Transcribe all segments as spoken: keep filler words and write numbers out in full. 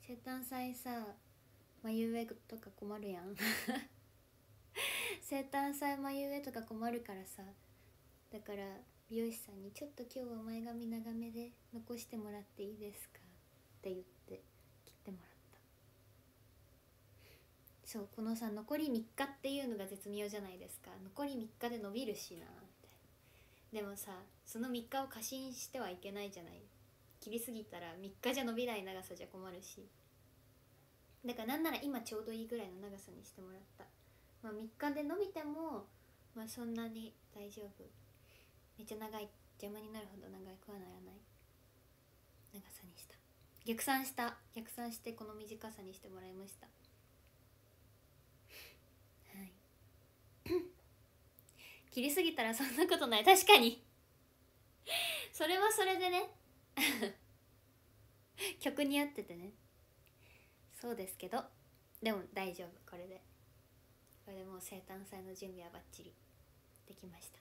生誕祭さ眉上とか困るやん生誕祭眉上とか困るからさ、だから美容師さんにちょっと今日は前髪長めで残してもらっていいですかって言って切ってもらった。そう、このさ残りみっかっていうのが絶妙じゃないですか。残りみっかで伸びるしなみたいな。でもさ、そのみっかを過信してはいけないじゃない。切りすぎたらみっかじゃ伸びない長さじゃ困るし、だからなんなら今ちょうどいいぐらいの長さにしてもらった。まあみっかで伸びてもまあそんなに大丈夫。めっちゃ長い、邪魔になるほど長くはならない長さにした。逆算した逆算してこの短さにしてもらいました。はい切りすぎたらそんなことない。確かにそれはそれでね曲に合っててね。そうですけど、でも大丈夫。これでこれでもう生誕祭の準備はバッチリできました。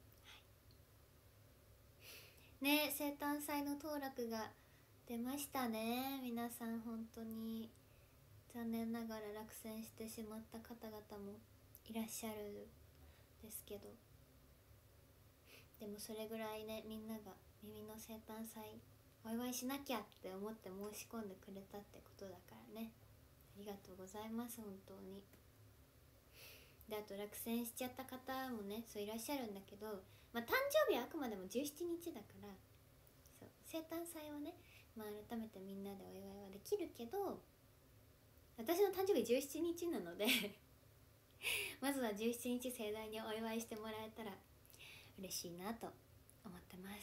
ね、生誕祭の当落が出ましたね。皆さん本当に残念ながら落選してしまった方々もいらっしゃるですけど、でもそれぐらいね、みんなが耳の生誕祭お祝いしなきゃって思って申し込んでくれたってことだからね、ありがとうございます本当に。で、あと落選しちゃった方もね、そういらっしゃるんだけど、まあ誕生日はあくまでもじゅうしちにちだから、そう生誕祭はね、まあ改めてみんなでお祝いはできるけど、私の誕生日じゅうしちにちなのでまずはじゅうしちにち盛大にお祝いしてもらえたら嬉しいなと思ってます。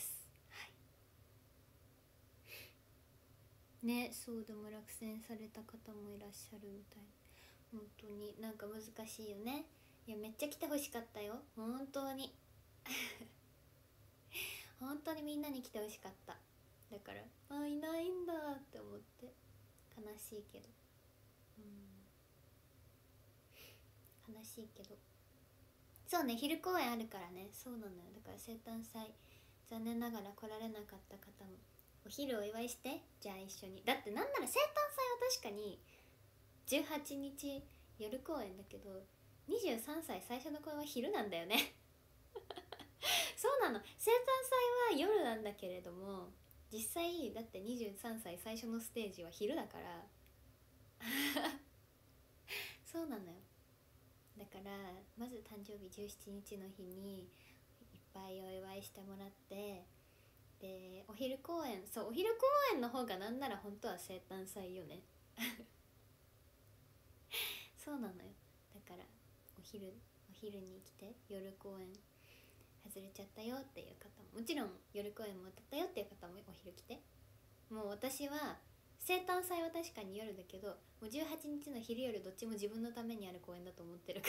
はいね、そうでも落選された方もいらっしゃるみたい。本当になんか難しいよね。いやめっちゃ来てほしかったよ本当に本当にみんなに来てほしかった。だからあいないんだって思って悲しいけど、うん悲しいけど、そうね、昼公演あるからね。そうなのよ。だから生誕祭残念ながら来られなかった方もお昼お祝いして、じゃあ一緒に。だってなんなら生誕祭は確かにじゅうはちにち夜公演だけど、にじゅうさんさい最初の公演は昼なんだよねそうなの、生誕祭は夜なんだけれども、実際だってにじゅうさんさい最初のステージは昼だからそうなのよ。だからまず誕生日じゅうしちにちの日にいっぱいお祝いしてもらって、でお昼公演、そうお昼公演の方がなんなら本当は生誕祭よねそうなのよ。だからお昼お昼に来て、夜公演外れちゃったよっていう方も、もちろん夜公演も当たったよっていう方もお昼来て。もう私は生誕祭は確かに夜だけど、もうじゅうはちにちの昼夜どっちも自分のためにある公演だと思ってる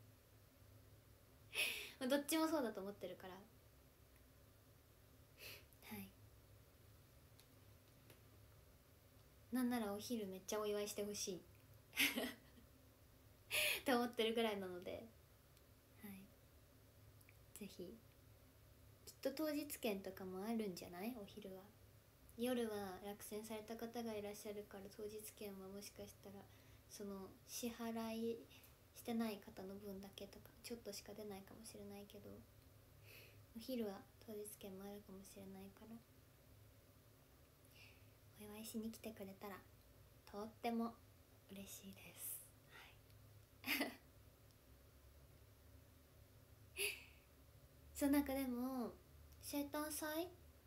からどっちもそうだと思ってるから、はい。なんならお昼めっちゃお祝いしてほしいって思ってるぐらいなので、はい、ぜひ。きっと当日券とかもあるんじゃない？お昼は。夜は落選された方がいらっしゃるから、当日券はもしかしたらその支払いしてない方の分だけとかちょっとしか出ないかもしれないけど、お昼は当日券もあるかもしれないから、お祝いしに来てくれたらとっても嬉しいです。はいそう、なんかでも生誕祭、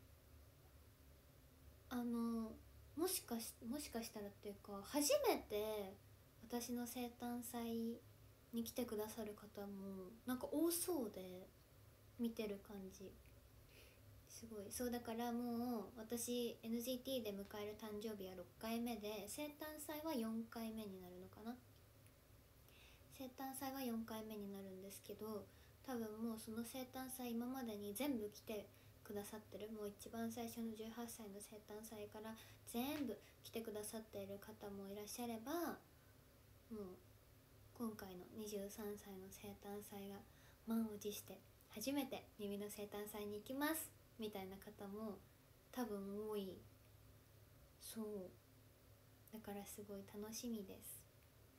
あのもしかしもしかしたらっていうか、初めて私の生誕祭に来てくださる方もなんか多そうで、見てる感じすごい。そうだからもう私 エヌジーティー で迎える誕生日はろっかいめで、生誕祭はよんかいめになるのかな。生誕祭はよんかいめになるんですけど、多分もうその生誕祭今までに全部来てくださってる、もう一番最初のじゅうはっさいの生誕祭から全部来てくださっている方もいらっしゃれば、もう今回のにじゅうさんさいの生誕祭が満を持して初めて耳の生誕祭に行きますみたいな方も多分多い。そうだからすごい楽しみです、うん、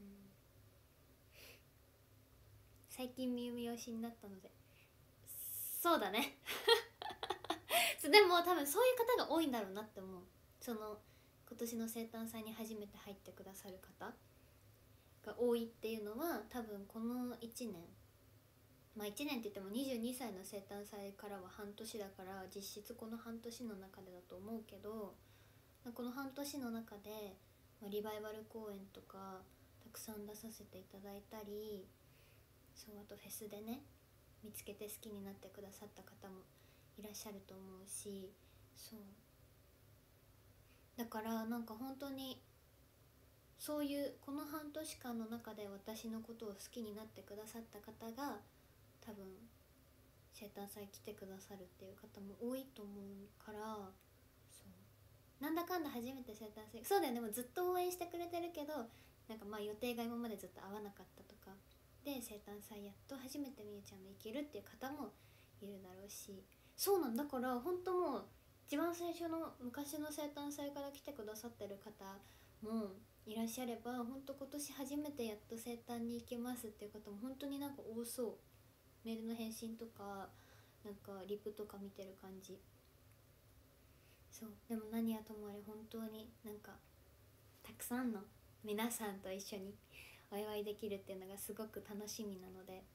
最近みゆみ推しになったので、そうだねでも多分そういう方が多いんだろうなって思う。その今年の生誕祭に初めて入ってくださる方が多いっていうのは、多分このいちねん、まあいちねんって言ってもにじゅうにさいの生誕祭からは半年だから、実質この半年の中でだと思うけど、この半年の中で、まあ、リバイバル公演とかたくさん出させていただいたり、そう、あとフェスでね見つけて好きになってくださった方もいらっしゃると思うし、そうだからなんか本当にそういうこの半年間の中で私のことを好きになってくださった方が多分生誕祭来てくださるっていう方も多いと思うから、そうなんだかんだ初めて生誕祭、そうだよね、でもずっと応援してくれてるけど、なんかまあ予定が今までずっと合わなかったとかで、生誕祭やっと初めてみゆちゃんの行けるっていう方もいるだろうし、そうなんだから本当もう一番最初の昔の生誕祭から来てくださってる方もいらっしゃれば、本当今年初めてやっと生誕に行けますっていう方も本当になんか多そう。メールの返信とかなんかリプとか見てる感じ。そうでも何はともあれ本当になんかたくさんの皆さんと一緒にお祝いできるっていうのがすごく楽しみなので、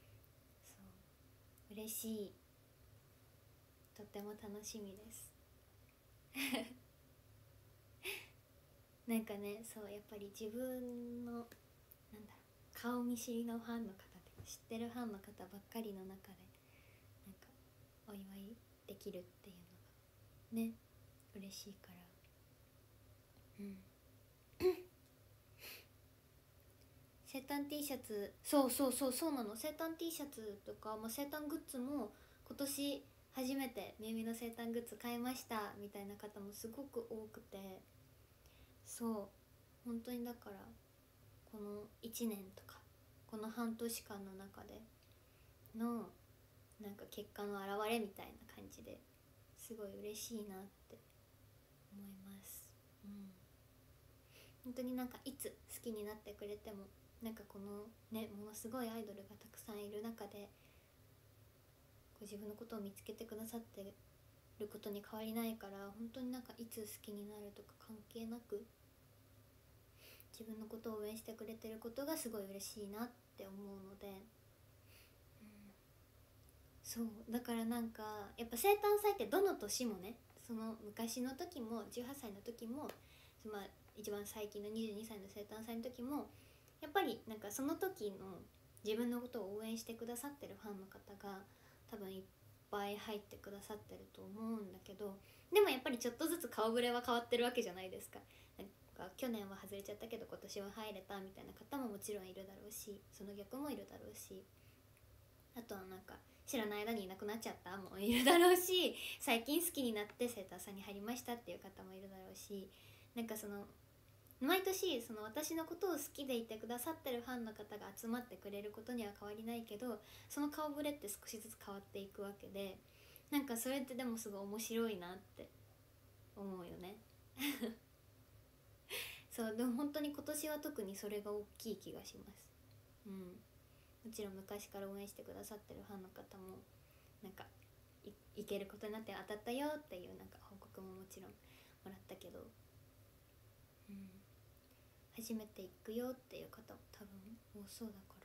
そう嬉しい、とっても楽しみですなんかね、そうやっぱり自分のなんだろう、顔見知りのファンの方で知ってるファンの方ばっかりの中でなんかお祝いできるっていうのがね嬉しいから、うん生誕 T シャツ、そうそうそうそうなの、生誕 T シャツとか、まあ、生誕グッズも今年初めてみゆみの生誕グッズ買いましたみたいな方もすごく多くて、そう本当にだからこのいちねんとかこの半年間の中でのなんか結果の表れみたいな感じですごい嬉しいなって思います、うん、本当になんかいつ好きになってくれても、なんかこのねものすごいアイドルがたくさんいる中でこう自分のことを見つけてくださってることに変わりないから、本当になんかいつ好きになるとか関係なく自分のことを応援してくれてることがすごい嬉しいなって思うので、うん、そうだからなんかやっぱ生誕祭ってどの年もね、その昔の時もじゅうはっさいの時も、まあ、一番最近のにじゅうにさいの生誕祭の時もやっぱりなんかその時の自分のことを応援してくださってるファンの方が多分いっぱい入ってくださってると思うんだけど、でもやっぱりちょっとずつ顔ぶれは変わってるわけじゃないですか。なんか去年は外れちゃったけど今年は入れたみたいな方ももちろんいるだろうし、その逆もいるだろうし、あとはなんか知らない間にいなくなっちゃったもいるだろうし、最近好きになって生誕さんに入りましたっていう方もいるだろうし、なんかその毎年その私のことを好きでいてくださってるファンの方が集まってくれることには変わりないけど、その顔ぶれって少しずつ変わっていくわけで、なんかそれってでもすごい面白いなって思うよねそうでも本当に今年は特にそれが大きい気がします。うん、もちろん昔から応援してくださってるファンの方もなんかい行けることになって当たったよっていうなんか報告ももちろんもらったけど、うん、初めて行くよっていう方も多分多そうだから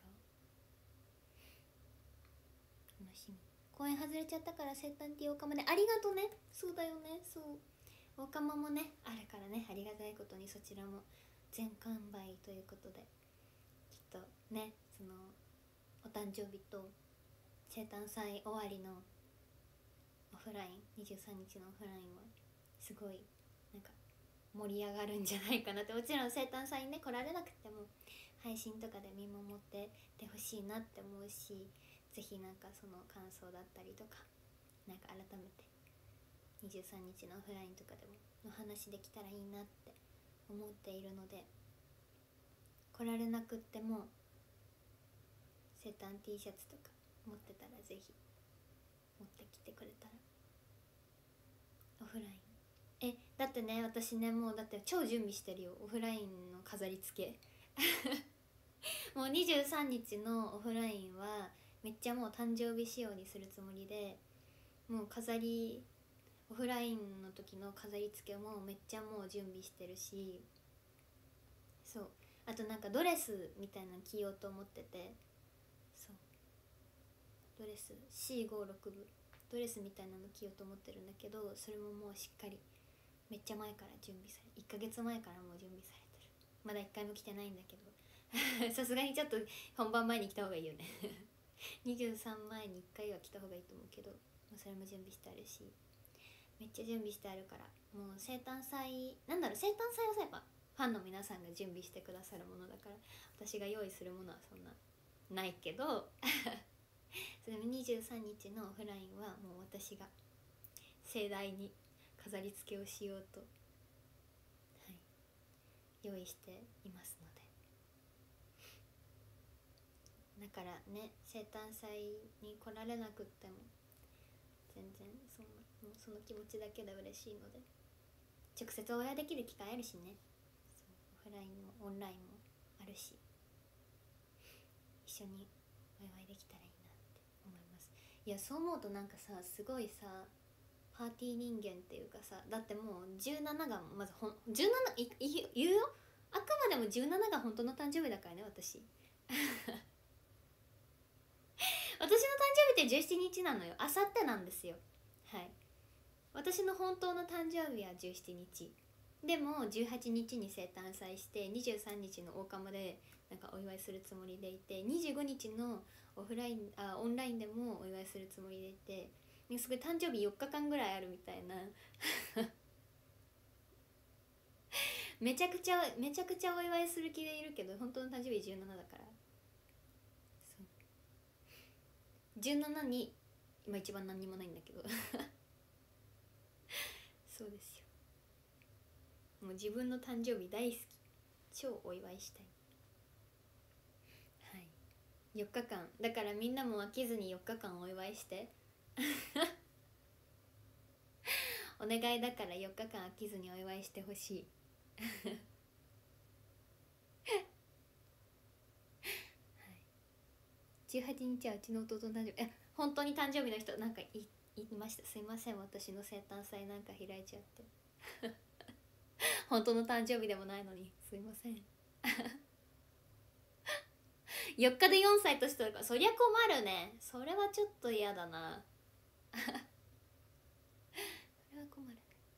楽しみ。公演外れちゃったから生誕っていうおかまでありがとね。そうだよね、そうおかまもねあるからね、ありがたいことにそちらも全完売ということで、きっとねそのお誕生日と生誕祭終わりのオフラインにじゅうさんにちのオフラインはすごいなんか盛り上がるんじゃないかなって、もちろん生誕祭にね来られなくても配信とかで見守っててほしいなって思うし、ぜひなんかその感想だったりとかなんか改めてにじゅうさんにちのオフラインとかでもの話できたらいいなって思っているので、来られなくっても生誕 T シャツとか持ってたらぜひ持ってきてくれたら、オフラインえだってね、私ねもうだって超準備してるよ、オフラインの飾り付けもうにじゅうさんにちのオフラインはめっちゃもう誕生日仕様にするつもりで、もう飾りオフラインの時の飾り付けもめっちゃもう準備してるし、そう、あとなんかドレスみたいなの着ようと思ってて、そうドレス シーごじゅうろく 部ドレスみたいなの着ようと思ってるんだけど、それももうしっかりめっちゃ前から準備され、いっかげつまえからもう準備されてる。まだいっかいも着てないんだけどさすがにちょっと本番前に着た方がいいよねにじゅうさんまえにいっかいは着た方がいいと思うけど、まあ、それも準備してあるし、めっちゃ準備してあるから、もう生誕祭なんだろう、生誕祭はさやっぱファンの皆さんが準備してくださるものだから、私が用意するものはそんなないけどそれもにじゅうさんにちのオフラインはもう私が盛大に飾り付けをしようと、はい、用意していますので、だからね生誕祭に来られなくっても全然そのもうその気持ちだけで嬉しいので、直接お会いできる機会あるしね、そうオフラインもオンラインもあるし、一緒にお祝いできたらいいなって思います。いやそう思うとなんかさ、すごいさパーティー人間っていうかさ、だってもうじゅうなながまずほんじゅうなないい言うよ、あくまでもじゅうななが本当の誕生日だからね私私の誕生日ってじゅうしちにちなのよ、あさってなんですよ。はい、私の本当の誕生日はじゅうしちにちでもじゅうはちにちに生誕祭してにじゅうさんにちの大釜でなんかお祝いするつもりでいて、にじゅうごにちのオフラインあオンラインでもお祝いするつもりでいて、すごい誕生日よっかかんぐらいあるみたいなめちゃくちゃめちゃくちゃお祝いする気でいるけど、本当の誕生日じゅうななだから、そうじゅうななに今一番何にもないんだけどそうですよ、もう自分の誕生日大好き、超お祝いしたい。はい、よっかかんだからみんなも飽きずによっかかんお祝いしてお願いだからよっかかん飽きずにお祝いしてほしいじゅうはちにちはうちの弟の誕生日、え本当に誕生日の人なんかい言いました、すいません私の生誕祭なんか開いちゃって本当の誕生日でもないのにすいませんよっかでよんさい年取るから、そりゃ困るね、それはちょっと嫌だなそれは困る。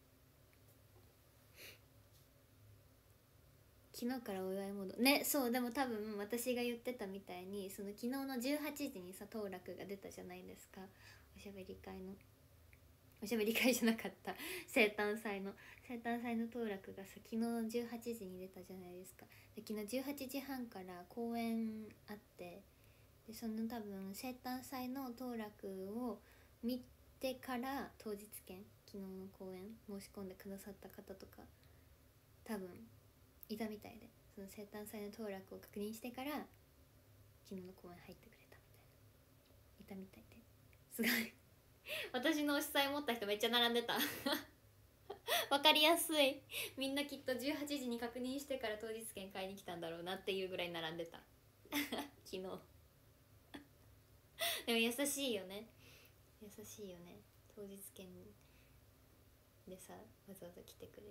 昨日からお祝いモードね、そうでも多分私が言ってたみたいに、その昨日のじゅうはちじにさ当落が出たじゃないですか、おしゃべり会のおしゃべり会じゃなかった生誕祭の生誕祭の当落がさ昨日のじゅうはちじに出たじゃないですか。で昨日じゅうはちじはんから公演あって、でその多分生誕祭の当落を見てから当日券、昨日の公演申し込んでくださった方とか多分いたみたいで、その生誕祭の当落を確認してから昨日の公演入ってくれたみたいな、いたみたいですごい私の推し祭持った人めっちゃ並んでたわかりやすい、みんなきっとじゅうはちじに確認してから当日券買いに来たんだろうなっていうぐらい並んでた昨日でも優しいよね、優しいよね、当日券でさわざわざ来てくれる。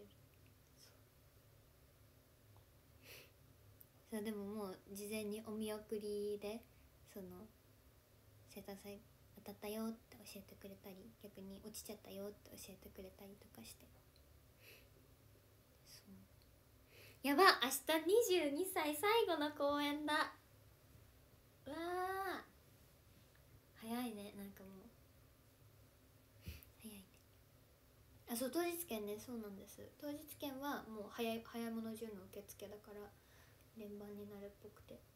そうでももう事前にお見送りでその生誕祭当たったよって教えてくれたり、逆に落ちちゃったよって教えてくれたりとかして、そうやば、明日にじゅうにさい最後の公演だ、うわー早いね、なんかもう早いね。あそう当日券ね、そうなんです、当日券はもう早い早いもの順の受付だから連番になるっぽくて、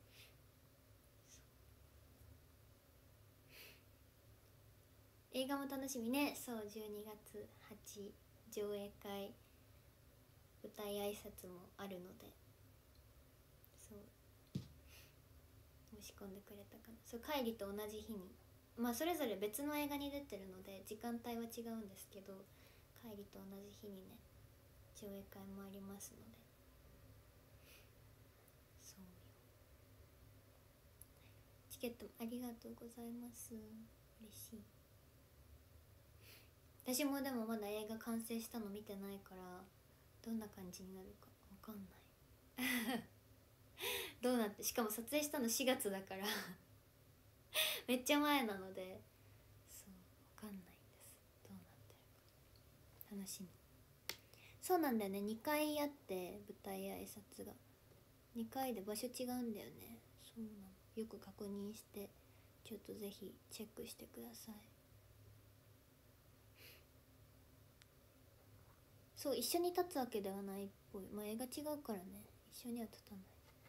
映画も楽しみね。そうじゅうにがつはち上映会舞台挨拶もあるので、そう申し込んでくれたかな。そう帰りと同じ日に、まあそれぞれ別の映画に出てるので時間帯は違うんですけど、 帰りと同じ日にね上映会もありますので、そうよ。チケットありがとうございます、嬉しい。私もでもまだ映画完成したの見てないからどんな感じになるか分かんないどうなって、しかも撮影したのしがつだからめっちゃ前なので、そう分かんないんです、どうなってるか楽しみ。そうなんだよね、にかいあって舞台挨拶がにかいで場所違うんだよね。そうなの、よく確認してちょっとぜひチェックしてください。そう一緒に立つわけではないっぽい、まあ映画違うからね一緒には立たない。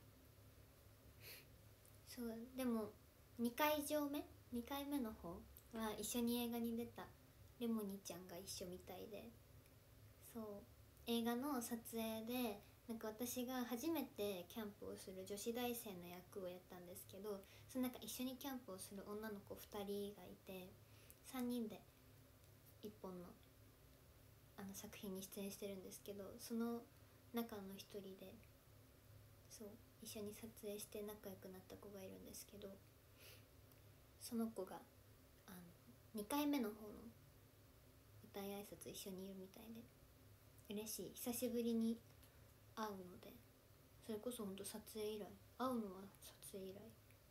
そうでもにかい上目にかいめの方は一緒に映画に出たレモニちゃんが一緒みたいで、そう映画の撮影でなんか私が初めてキャンプをする女子大生の役をやったんですけど、そのなんか一緒にキャンプをする女の子ふたりがいてさんにんでいっぽんのあの作品に出演してるんですけど、その中の一人でそう一緒に撮影して仲良くなった子がいるんですけど、その子があのにかいめの方の舞台挨拶一緒にいるみたいで嬉しい。久しぶりに会うので、それこそほんと撮影以来、会うのは撮影以来。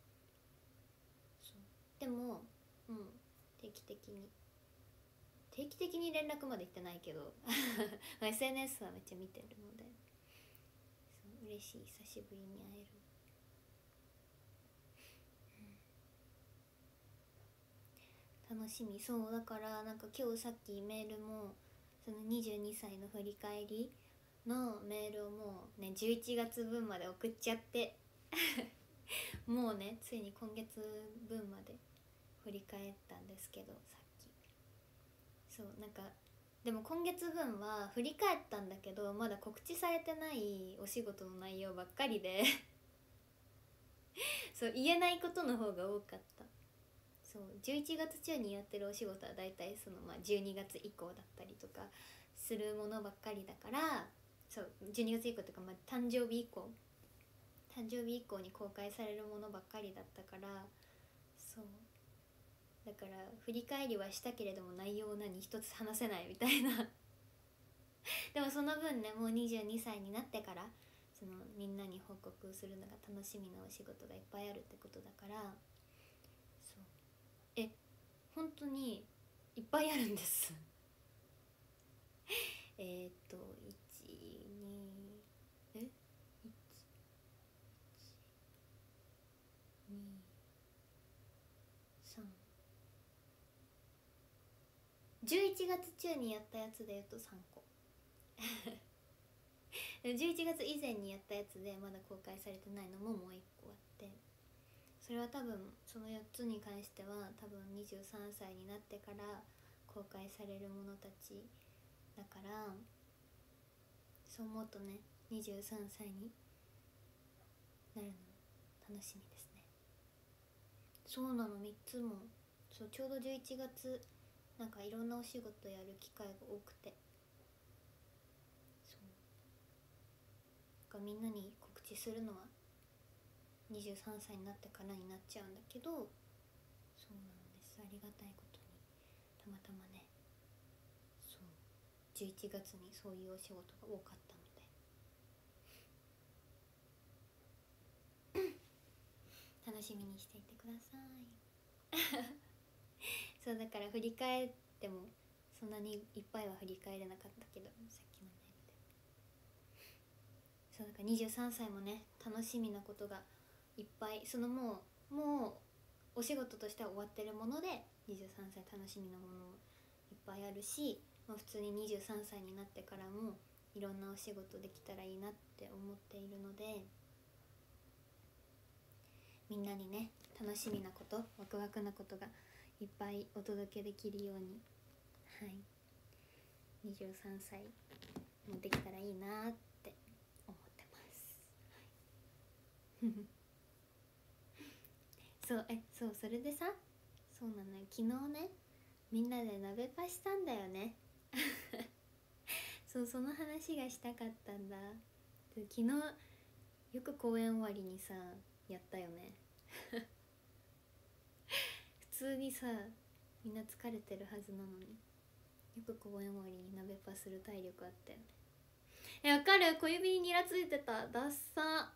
そうでもうん定期的に定期的に連絡まで行ってないけどエスエヌエス はめっちゃ見てるので、そう嬉しい、久しぶりに会える。楽しみ。そうだからなんか今日さっきメールもそのにじゅうにさいの振り返りのメールをもうねじゅういちがつぶんまで送っちゃってもうねついに今月分まで振り返ったんですけど、さっきそうなんかでも今月分は振り返ったんだけどまだ告知されてないお仕事の内容ばっかりでそう言えないことの方が多かった。そうじゅういちがつ中にやってるお仕事はだいたいそのまあじゅうにがつ以降だったりとかするものばっかりだから、そうじゅうにがつ以降とか、まあ、誕生日以降誕生日以降に公開されるものばっかりだったから、そうだから振り返りはしたけれども内容を何一つ話せないみたいなでもその分ねもうにじゅうにさいになってからそのみんなに報告するのが楽しみなお仕事がいっぱいあるってことだから、そうえ本当にいっぱいあるんですえっといちにえいちにさんじゅういちがつ中にやったやつでいうとさんこじゅういちがつ以前にやったやつでまだ公開されてないのももういっこあって、それは多分そのよっつに関しては多分にじゅうさんさいになってから公開されるものたちだから、そう思うとねにじゅうさんさいになるの楽しみですね。そうなのみっつもそうちょうどじゅういちがつなんかいろんなお仕事やる機会が多くて、そうがみんなに告知するのはにじゅうさんさいになってからになっちゃうんだけど、そうなんです、ありがたいことにたまたまねそうじゅういちがつにそういうお仕事が多かったので楽しみにしていてくださいそうだから振り返ってもそんなにいっぱいは振り返れなかったけど、さっきのメールでそうだからにじゅうさんさいもね楽しみなことがいっぱい、そのもうもうお仕事としては終わってるものでにじゅうさんさい楽しみなものいっぱいあるし、まあ、普通ににじゅうさんさいになってからもいろんなお仕事できたらいいなって思っているので、みんなにね楽しみなことワクワクなことがいっぱいお届けできるように、はいにじゅうさんさいもできたらいいなって思ってます、はい、そうえそうそれでさ、そうなのよ昨日ねみんなで鍋パしたんだよねそう、その話がしたかったんだ。で昨日よく公演終わりにさやったよね普通にさみんな疲れてるはずなのによく公演終わりに鍋パする体力あったよね。え、わかる、小指にニラついてた、ダッサ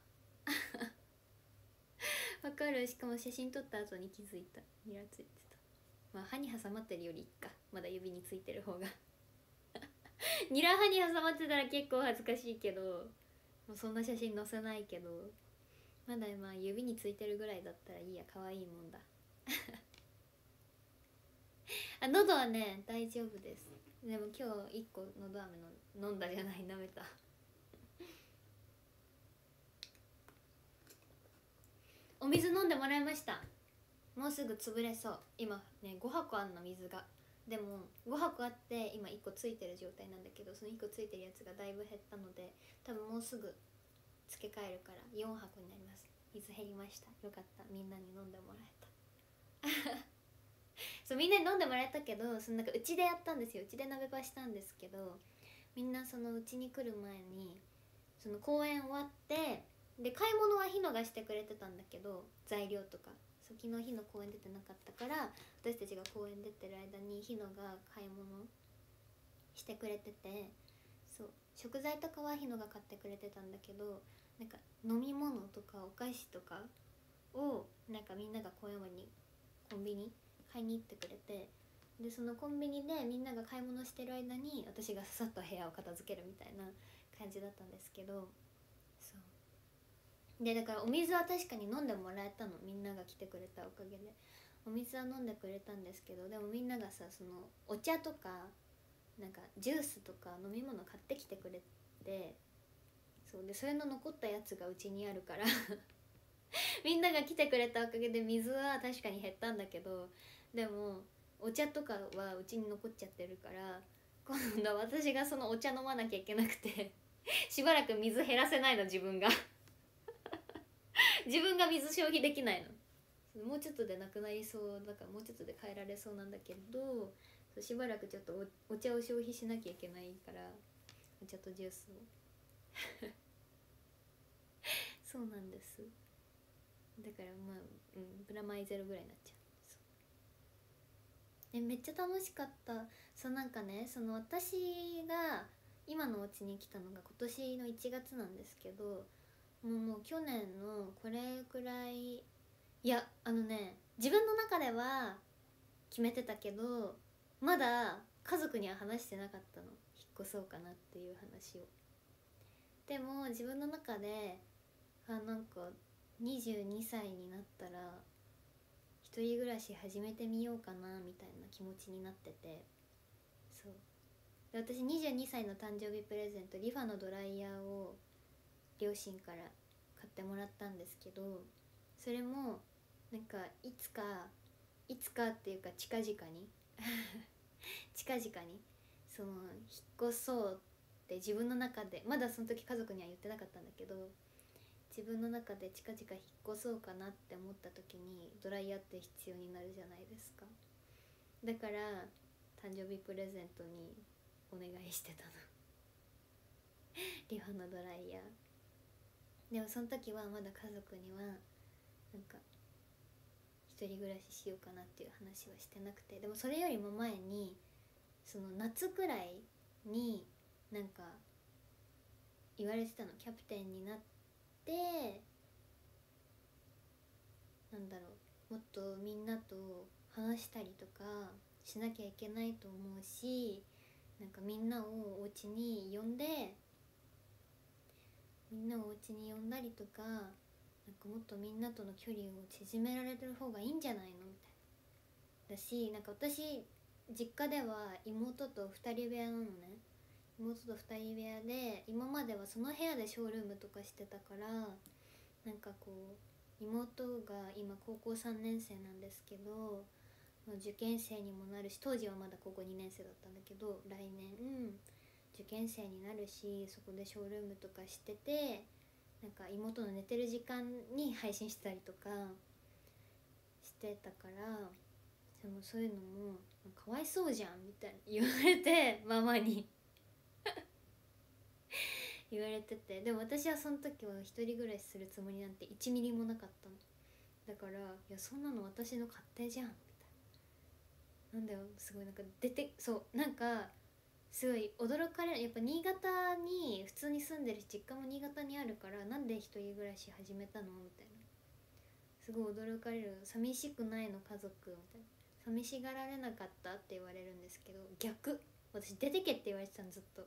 わかる、しかも写真撮った後に気づいた、ニラついてた。まあ歯に挟まってるよりいっか、まだ指についてる方がニラ歯に挟まってたら結構恥ずかしいけど、もうそんな写真載せないけど、まだまあ指についてるぐらいだったらいいや、可愛いもんだあ、喉はね大丈夫です。でも今日いっこ喉飴の飲んだじゃない、舐めたお水飲んでもらいました。もうすぐ潰れそう。今ねごはこあんの水が。でもごはこあって今いっこついてる状態なんだけど、そのいっこついてるやつがだいぶ減ったので多分もうすぐ付け替えるからよんはこになります。水減りました。よかった、みんなに飲んでもらえたそう、みんなに飲んでもらえたけど、そのなんかうちでやったんですよ。うちで鍋パしたんですけど、みんなそのうちに来る前にその公演終わってで買い物はひのがしてくれてたんだけど、材料とか昨日ひの公演出てなかったから私たちが公演出てる間にひのが買い物してくれてて、そう食材とかはひのが買ってくれてたんだけど、なんか飲み物とかお菓子とかをなんかみんなが公演終わりにコンビニ買いに行ってくれて、でそのコンビニでみんなが買い物してる間に私がさっと部屋を片付けるみたいな感じだったんですけど、そうでだからお水は確かに飲んでもらえたの、みんなが来てくれたおかげでお水は飲んでくれたんですけど、でもみんながさそのお茶とかなんかジュースとか飲み物買ってきてくれて、そうでそれの残ったやつがうちにあるからみんなが来てくれたおかげで水は確かに減ったんだけど、でもお茶とかはうちに残っちゃってるから、今度は私がそのお茶飲まなきゃいけなくてしばらく水減らせないの自分が自分が水消費できないの。もうちょっとでなくなりそうだからもうちょっとで変えられそうなんだけど、そうしばらくちょっと お, お茶を消費しなきゃいけないから、お茶とジュースをそうなんです。だからまあ、うん、プラマイゼロぐらいになっちゃう。えめっちゃ楽しかった。そうなんかね、その私が今のお家に来たのが今年のいちがつなんですけど、もうもう去年のこれくらい、いやあのね自分の中では決めてたけどまだ家族には話してなかったの、引っ越そうかなっていう話を。でも自分の中であなんかにじゅうにさいになったら一人暮らし始めてみようかなみたいな気持ちになってて、そうで私にじゅうにさいの誕生日プレゼントリファのドライヤーを両親から買ってもらったんですけど、それもなんかいつかいつかっていうか近々に近々にその引っ越そうって自分の中で、まだその時家族には言ってなかったんだけど、自分の中で近々引っ越そうかなって思った時にドライヤーって必要になるじゃないですか。だから誕生日プレゼントにお願いしてたのリファのドライヤー。でもその時はまだ家族にはなんか一人暮らししようかなっていう話はしてなくて、でもそれよりも前にその夏くらいになんか言われてたの、キャプテンになってなんだろう、もっとみんなと話したりとかしなきゃいけないと思うし、なんかみんなをお家に呼んでみんなをお家に呼んだりとか、なんかもっとみんなとの距離を縮められてる方がいいんじゃないのみたいな。だしなんか私実家では妹とふたり部屋なのね。妹とふたり部屋で今まではその部屋でショールームとかしてたから、なんかこう妹が今高校さんねん生なんですけど、受験生にもなるし、当時はまだ高校にねん生だったんだけど来年受験生になるし、そこでショールームとかしてて、なんか妹の寝てる時間に配信したりとかしてたから、でもそういうのもかわいそうじゃんみたいに言われてママに言われてて、でも私はその時は一人暮らしするつもりなんていちミリもなかったの。だから、いやそんなの私の勝手じゃんみたいな。なんだよ、すごいなんか出て、そうなんかすごい驚かれる。やっぱ新潟に普通に住んでるし、実家も新潟にあるから、なんで一人暮らし始めたのみたいな、すごい驚かれる。寂しくないの家族みたいな、寂しがられなかったって言われるんですけど、逆、私出てけって言われてたのずっと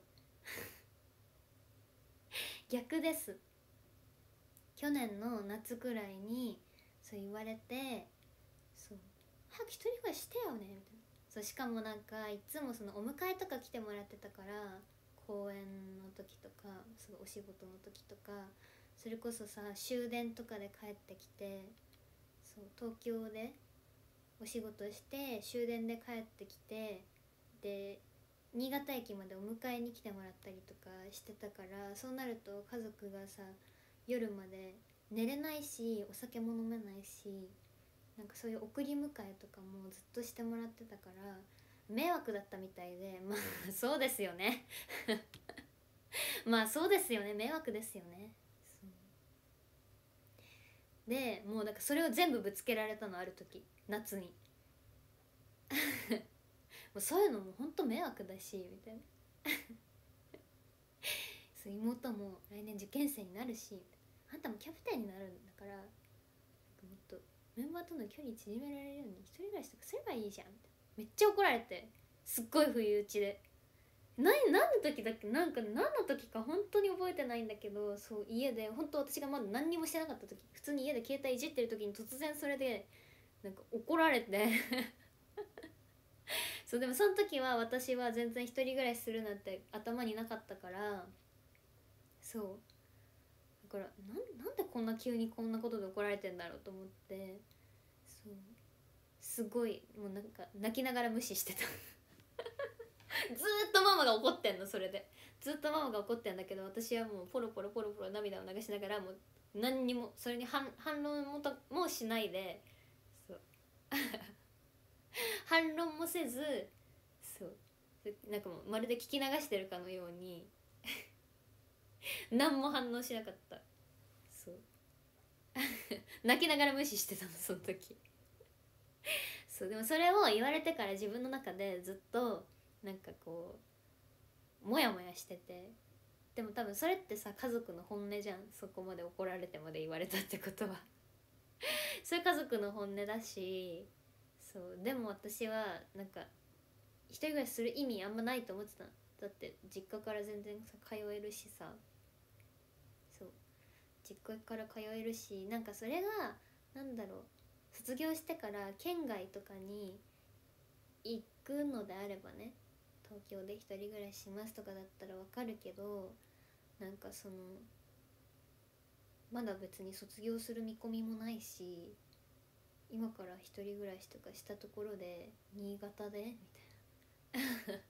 逆です。去年の夏くらいにそう言われて、そう早く一人暮らししてよねみたいな。そうしかもなんかいつもそのお迎えとか来てもらってたから、公演の時とかすごいお仕事の時とか、それこそさ終電とかで帰ってきて、そう東京でお仕事して終電で帰ってきて、で新潟駅までお迎えに来てもらったりとかしてたから、そうなると家族がさ夜まで寝れないし、お酒も飲めないし、なんかそういう送り迎えとかもずっとしてもらってたから迷惑だったみたいで、まあそうですよねまあそうですよね、迷惑ですよね。でもうなんかそれを全部ぶつけられたの、ある時夏にもうそういうのもほんと迷惑だしみたいなそう妹も来年受験生になるし、あんたもキャプテンになるんだから、なんかもっとメンバーとの距離縮められるように一人暮らしとかすればいいじゃんみたいな、めっちゃ怒られて、すっごい不意打ちで、何何の時だっけ、なんか何の時か本当に覚えてないんだけど、そう家で本当私がまだ何にもしてなかった時、普通に家で携帯いじってる時に突然それでなんか怒られてそうでもその時は私は全然一人暮らしするなんて頭になかったから、そうだからなんなんでこんな急にこんなことで怒られてんだろうと思って、そうすごいもうなんか泣きながら無視してたずーっとママが怒ってんの、それでずっとママが怒ってんだけど、私はもうポロポロポロポロ涙を流しながら、もう何にもそれに反反論もともしないで、そう反論もせず、そうなんかもうまるで聞き流してるかのように何も反応しなかった。そう泣きながら無視してたのその時そうでもそれを言われてから自分の中でずっとなんかこうモヤモヤしてて、でも多分それってさ家族の本音じゃん、そこまで怒られてまで言われたってことはそれ家族の本音だし、そうでも私はなんか一人暮らしする意味あんまないと思ってた。だって実家から全然さ通えるしさ、そう実家から通えるし、なんかそれがなんだろう、卒業してから県外とかに行くのであればね、東京で一人暮らししますとかだったらわかるけど、なんかそのまだ別に卒業する見込みもないし、今から一人暮らしとかしたところで新潟でみたいな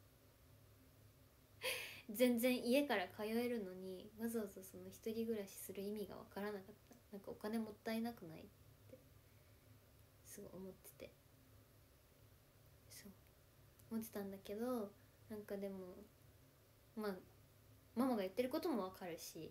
全然家から通えるのにわざわざその一人暮らしする意味がわからなかった。なんかお金もったいなくないってすごい思ってて、そう思ってたんだけど、なんかでもまあママが言ってることもわかるし、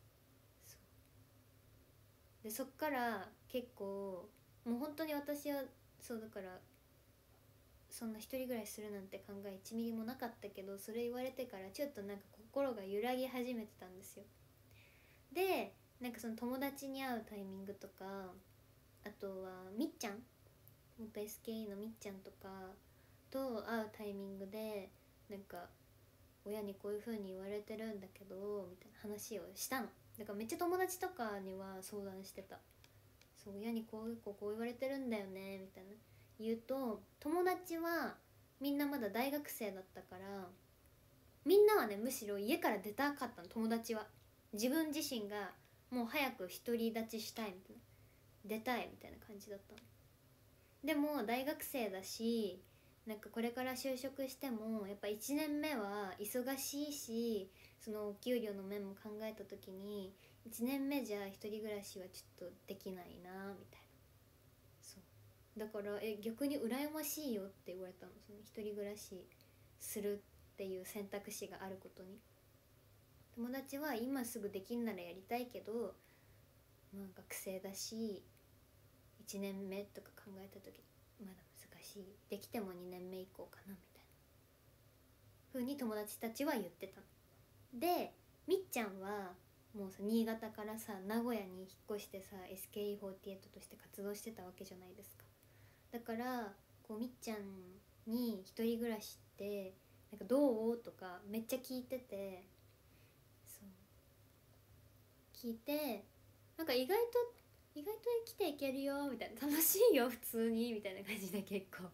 そうでそっから結構もう本当に私はそうだから、そんな一人暮らしするなんて考えいちミリもなかったけど、それ言われてからちょっとなんか心が揺らぎ始めてたんですよ。でなんかその友達に会うタイミングとか、あとはみっちゃん、元 エスケーイー のみっちゃんとかと会うタイミングで、なんか親にこういう風に言われてるんだけどみたいな話をしたの。だからめっちゃ友達とかには相談してた。そう親にこういう子こう言われてるんだよねみたいな言うと、友達はみんなまだ大学生だったから、みんなはねむしろ家から出たかったの。友達は自分自身がもう早く独り立ちしたいみたいな、出たいみたいな感じだったの。でも大学生だし、なんかこれから就職してもやっぱいちねんめは忙しいし、そのお給料の面も考えた時にいちねんめじゃ一人暮らしはちょっとできないなみたいな。そうだからえ逆に羨ましいよって言われたの、その一人暮らしするっていう選択肢があることに。 友達は今すぐできんならやりたいけど、まあ学生だしいちねんめとか考えた時まだ難しい、できてもにねんめ以降かなみたいな風に友達たちは言ってたので、みっちゃんはもうさ新潟からさ名古屋に引っ越してさ エスケーイーフォーティーエイト として活動してたわけじゃないですか。だからこうみっちゃんに一人暮らしってなんかどうとかめっちゃ聞いてて、そう聞いてなんか意外と意外と生きていけるよみたいな、楽しいよ普通にみたいな感じで結構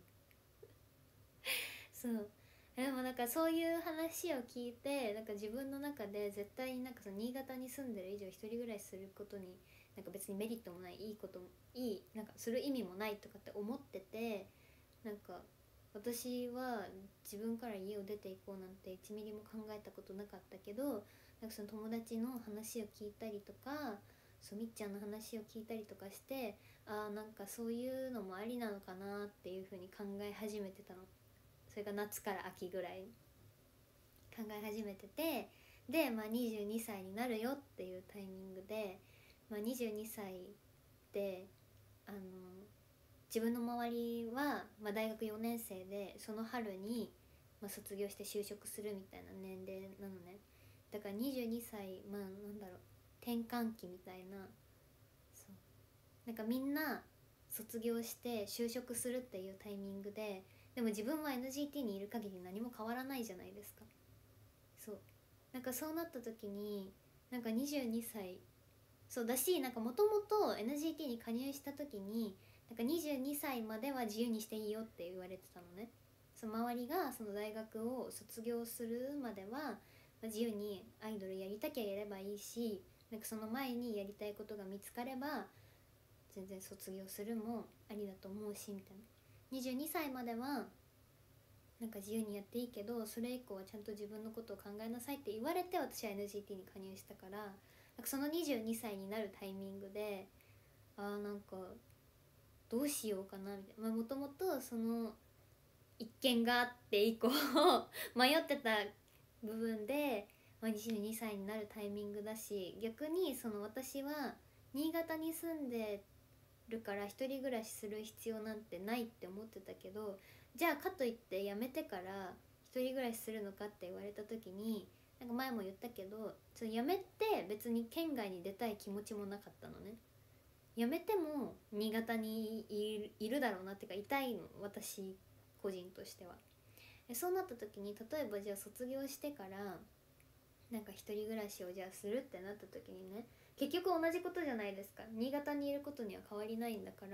そうでもなんかそういう話を聞いてなんか自分の中で絶対になんかその新潟に住んでる以上一人暮らしすることになんか別にメリットもない、いいこともいいなんかする意味もないとかって思ってて、なんか私は自分から家を出ていこうなんていちミリも考えたことなかったけど、なんかその友達の話を聞いたりとかそうみっちゃんの話を聞いたりとかして、あーなんかそういうのもありなのかなっていう風に考え始めてたの。それが夏から秋ぐらい考え始めてて、で、まあ、にじゅうにさいになるよっていうタイミングで、まあ、にじゅうにさいであの自分の周りは、まあ、大学よねん生でその春に、まあ、卒業して就職するみたいな年齢なのね。だからにじゅうにさい、まあなんだろう、転換期みたいな、そうなんかみんな卒業して就職するっていうタイミングで、でも自分は エヌジーティー にいる限り何も変わらないじゃないですか。そうなんかそうなった時になんかにじゅうにさい、そうだし、なんかもともと エヌジーティー に加入した時になんかにじゅうにさいまでは自由にしていいよって言われてたのね。その周りがその大学を卒業するまでは、まあ、自由にアイドルやりたきゃやればいいし、なんかその前にやりたいことが見つかれば全然卒業するもありだと思うしみたいな。にじゅうにさいまではなんか自由にやっていいけどそれ以降はちゃんと自分のことを考えなさいって言われて私は エヌジーティー に加入したから、なんかそのにじゅうにさいになるタイミングであーなんかどうしようかなみたいな、もともとその一件があって以降迷ってた部分で、まあ、にじゅうにさいになるタイミングだし、逆にその私は新潟に住んでるから一人暮らしする必要なんてないって思ってたけど、じゃあかといって辞めてから一人暮らしするのかって言われた時に、なんか前も言ったけどその辞めて別に県外に出たい気持ちもなかったのね。辞めても新潟にいる、いるだろうなってかいたいの、私個人としては。そうなった時に例えばじゃあ卒業してからなんか一人暮らしをじゃあするってなった時にね、結局同じことじゃないですか。新潟にいることには変わりないんだから、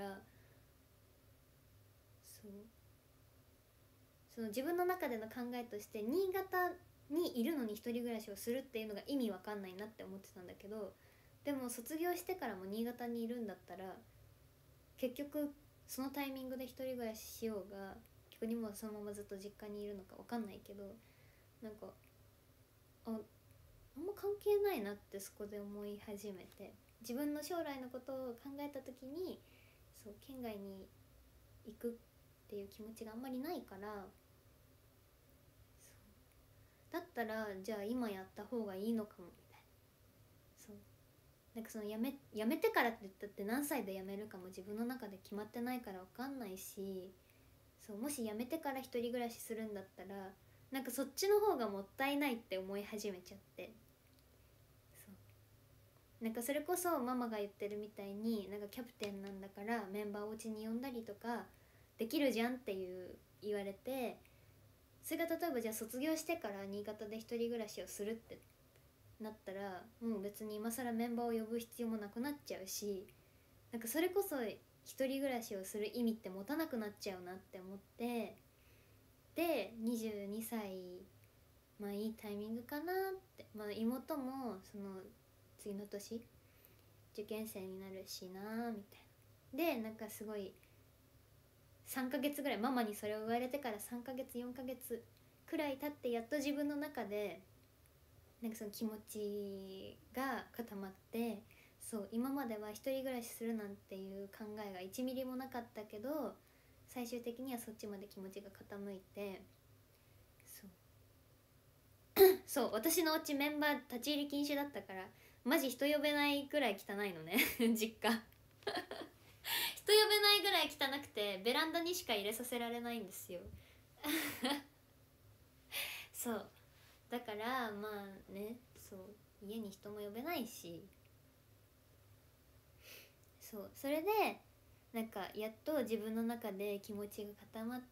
そうその自分の中での考えとして新潟にいるのに一人暮らしをするっていうのが意味わかんないなって思ってたんだけど、でも卒業してからも新潟にいるんだったら結局そのタイミングで一人暮らししようが逆にもうそのままずっと実家にいるのかわかんないけど、なんかああんま関係ないなってそこで思い始めて、自分の将来のことを考えた時にそう県外に行くっていう気持ちがあんまりないから、だったらじゃあ今やった方がいいのかもみたいな。そうなんかそのやめやめてからって言ったって何歳で辞めるかも自分の中で決まってないから分かんないし、そうもし辞めてから一人暮らしするんだったらなんかそっちの方がもったいないって思い始めちゃって、そうなんかそれこそママが言ってるみたいになんかキャプテンなんだからメンバーをお家に呼んだりとかできるじゃんっていう言われて、それが例えばじゃあ卒業してから新潟で一人暮らしをするってなったらもう別に今更メンバーを呼ぶ必要もなくなっちゃうし、なんかそれこそ一人暮らしをする意味って持たなくなっちゃうなって思って、でにじゅうにさいまあいいタイミングかなって、まあ、妹もその次の年受験生になるしなみたいなで、なんかすごいさんかげつぐらいママにそれを言われてからさんかげつよんかげつくらい経ってやっと自分の中でなんかその気持ちが固まって、そう今までは一人暮らしするなんていう考えがいちミリもなかったけど最終的にはそっちまで気持ちが傾いて、そうそう、私のお家メンバー立ち入り禁止だったから、マジ人呼べないぐらい汚いのね実家人呼べないぐらい汚くて、ベランダにしか入れさせられないんですよそうだからまあね、そう家に人も呼べないし、そうそれでなんかやっと自分の中で気持ちが固まって、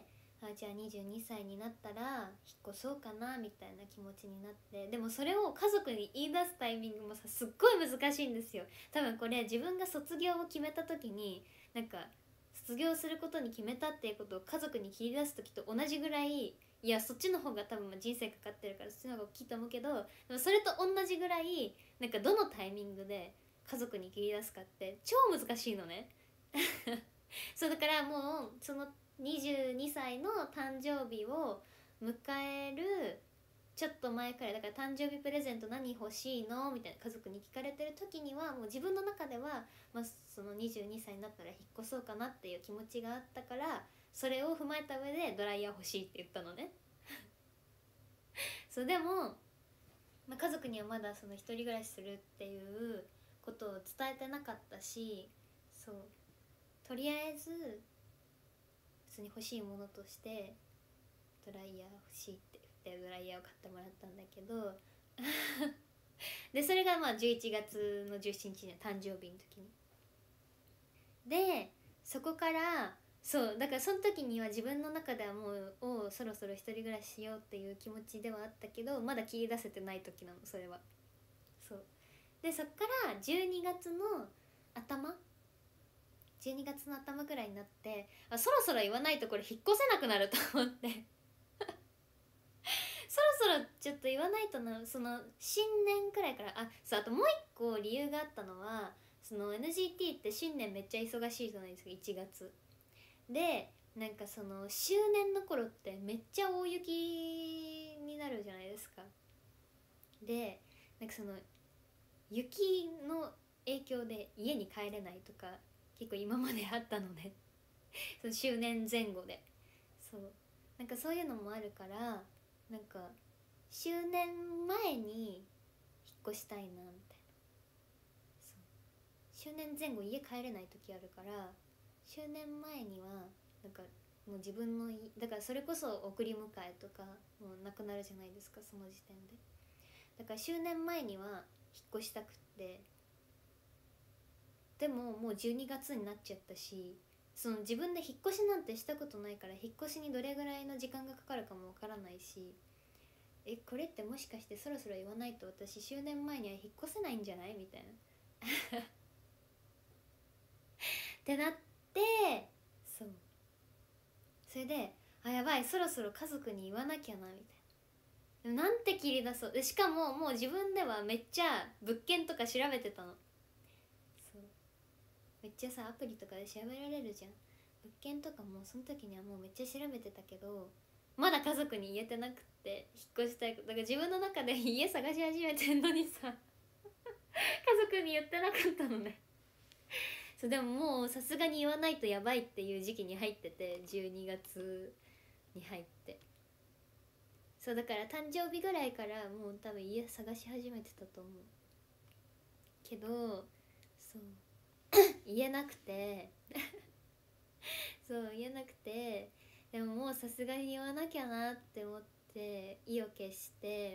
あじゃあにじゅうにさいになったら引っ越そうかなみたいな気持ちになって、でもそれを家族に言い出すタイミングもさすっごい難しいんですよ。多分これ自分が卒業を決めた時に、なんか卒業することに決めたっていうことを家族に切り出す時と同じぐらい、いやそっちの方が多分人生かかってるからそっちの方が大きいと思うけど、でもそれと同じぐらいなんかどのタイミングで家族に切り出すかって超難しいのねそうだからもうそのにじゅうにさいの誕生日を迎えるちょっと前くらいだから、誕生日プレゼント何欲しいのみたいな家族に聞かれてる時にはもう自分の中では、まあ、そのにじゅうにさいになったら引っ越そうかなっていう気持ちがあったから、それを踏まえた上でドライヤー欲しいって言ったのねそうでも、まあ、家族にはまだその一人暮らしするっていうことを伝えてなかったし、そうとりあえず普通に欲しいものとしてドライヤー欲しいって言ってドライヤーを買ってもらったんだけどでそれがまあじゅういちがつのじゅうしちにちの誕生日の時にで、そこからそうだからその時には自分の中ではもうおそろそろ一人暮らししようっていう気持ちではあったけど、まだ切り出せてない時なのそれは。そうでそっからじゅうにがつの頭じゅうにがつの頭ぐらいになって、あそろそろ言わないとこれ引っ越せなくなると思ってそろそろちょっと言わないとな。その新年くらいから、あそうあともう一個理由があったのは、その エヌジーティー って新年めっちゃ忙しいじゃないですか、いちがつで。なんかその周年の頃ってめっちゃ大雪になるじゃないですか。でなんかその雪の影響で家に帰れないとか結構今まであったのでその周年前後で、そうなんかそういうのもあるから、なんか周年前に引っ越したいなみたいな。そう周年前後家帰れない時あるから、周年前にはなんかもう自分のいだからそれこそ送り迎えとかもうなくなるじゃないですか、その時点で。だから周年前には引っ越したくって、でももうじゅうにがつになっちゃったし、その自分で引っ越しなんてしたことないから、引っ越しにどれぐらいの時間がかかるかもわからないし、えこれってもしかしてそろそろ言わないと私周年前には引っ越せないんじゃないみたいなってなって、そうそれであやばいそろそろ家族に言わなきゃなみたいな。でもなんて切り出そうで、しかももう自分ではめっちゃ物件とか調べてたの。そうめっちゃさアプリとかで調べられるじゃん物件とかも。その時にはもうめっちゃ調べてたけど、まだ家族に言えてなくって引っ越したいことだから、自分の中で家探し始めてんのにさ家族に言ってなかったのねそうでももうさすがに言わないとやばいっていう時期に入ってて、じゅうにがつに入って、そうだから誕生日ぐらいからもう多分家探し始めてたと思うけど、そう言えなくてそう言えなくて、でももうさすがに言わなきゃなって思って意を決して、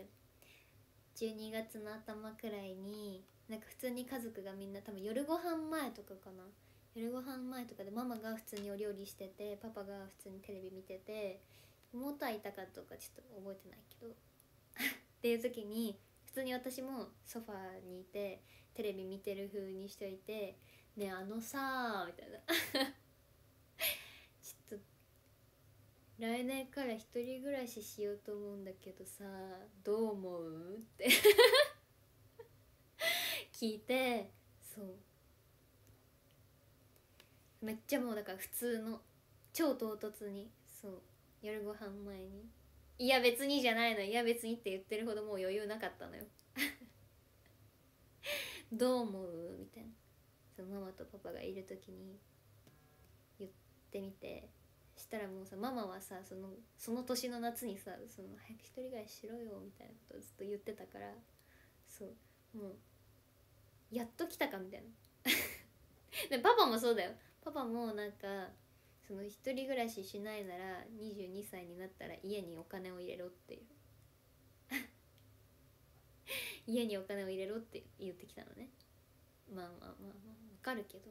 じゅうにがつの頭くらいになんか普通に家族がみんな多分夜ご飯前とかかな、夜ご飯前とかでママが普通にお料理してて、パパが普通にテレビ見てて、妹はいたかどうかちょっと覚えてないけどっていう時に普通に私もソファーにいてテレビ見てる風にしといて、ねえあのさーみたいなちょっと来年から一人暮らししようと思うんだけどさどう思うって聞いて、そうめっちゃもうだから普通の超唐突に、そう夜ご飯前にいや別にじゃないの、いや別にって言ってるほどもう余裕なかったのよどう思うみたいな、そのママとパパがいる時に言ってみて、 したらもうさ、ママはさ、そのその年の夏にさ、その早く一人暮らししろよみたいなことをずっと言ってたから、そうもうやっと来たかみたいなでパパもそうだよ。パパもなんかその一人暮らししないならにじゅうにさいになったら家にお金を入れろっていう家にお金を入れろって言ってきたのね。まあまあまあまあわかるけど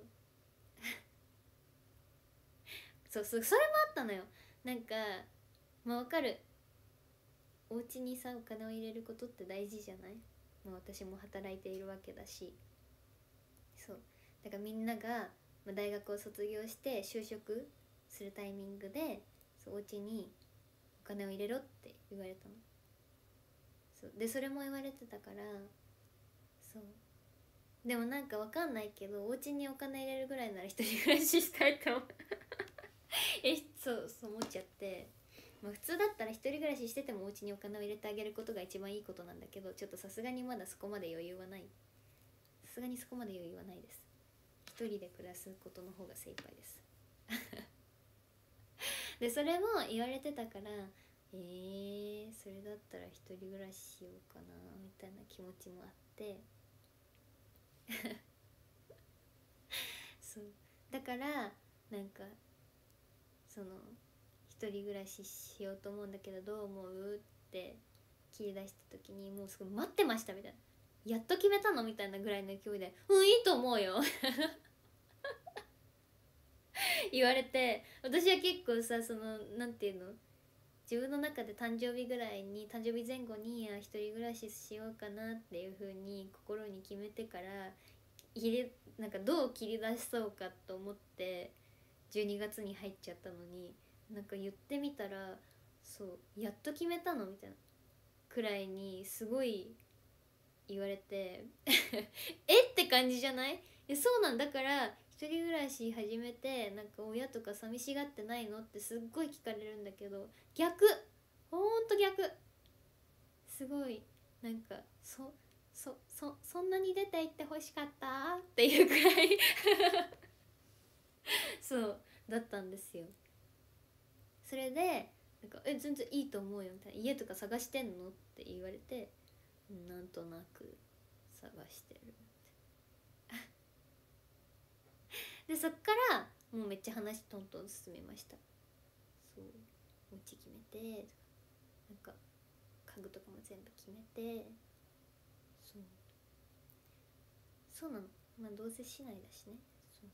そうそう、それもあったのよ。なんかまあわかる、お家にさお金を入れることって大事じゃない。まあ私も働いているわけだし、そうだからみんながまあ大学を卒業して就職するタイミングで、そうお家にお金を入れろって言われたの。そうでそれも言われてたから、そうでもなんかわかんないけど、お家にお金入れるぐらいなら一人暮らししたいと思うえそうそう思っちゃって、まあ、普通だったら一人暮らししててもお家にお金を入れてあげることが一番いいことなんだけど、ちょっとさすがにまだそこまで余裕はない。さすがにそこまで余裕はないです。一人で暮らすことの方が精一杯ですでそれも言われてたから、えー、それだったら一人暮らししようかなみたいな気持ちもあってそうだからなんかその一人暮らししようと思うんだけどどう思うって切り出した時に、もうすごい待ってましたみたいな、やっと決めたのみたいなぐらいの勢いで、うんいいと思うよ言われて、私は結構さ、そのなんていうの、自分の中で誕生日ぐらいに誕生日前後に一人暮らししようかなっていう風に心に決めてから、入れなんかどう切り出しそうかと思ってじゅうにがつに入っちゃったのに、なんか言ってみたら、そうやっと決めたのみたいなくらいにすごい言われてえって感じじゃない？えそうなんだから、一人暮らし始めてなんか親とか寂しがってないのってすっごい聞かれるんだけど、逆、ほんと逆、すごいなんかそそそそんなに出て行ってほしかったっていうくらいそうだったんですよ。それでなんかえ全然いいと思うよみたいな、家とか探してんのって言われて、なんとなく探してるでそっからもうめっちゃ話トントン進めました。そうお家決めて、なんか家具とかも全部決めて、そうそうなの、まあどうせ市内だしね。そう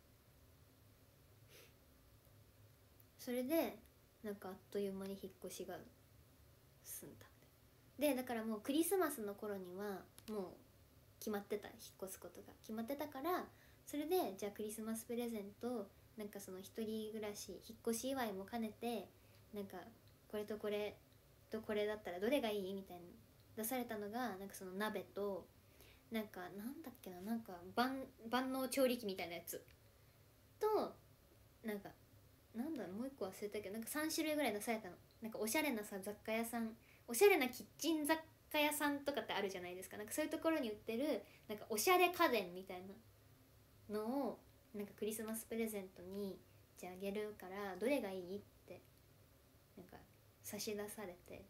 それでなんかあっという間に引っ越しが済んだ。でだからもうクリスマスの頃にはもう決まってた、引っ越すことが決まってたから、それでじゃあクリスマスプレゼント、なんかその一人暮らし引っ越し祝いも兼ねて、なんかこれとこれとこれだったらどれがいいみたいな出されたのが、なんかその鍋と、なんかなんだっけな、なんか万万能調理器みたいなやつと、なんかなんだろうもう一個忘れたけど、なんかさん種類ぐらい出されたの。なんかおしゃれなさ雑貨屋さん、おしゃれなキッチン雑貨屋さんとかってあるじゃないですか。なんかそういうところに売ってるなんかおしゃれ家電みたいなのをなんかクリスマスプレゼントにじゃああげるからどれがいいってなんか差し出されて、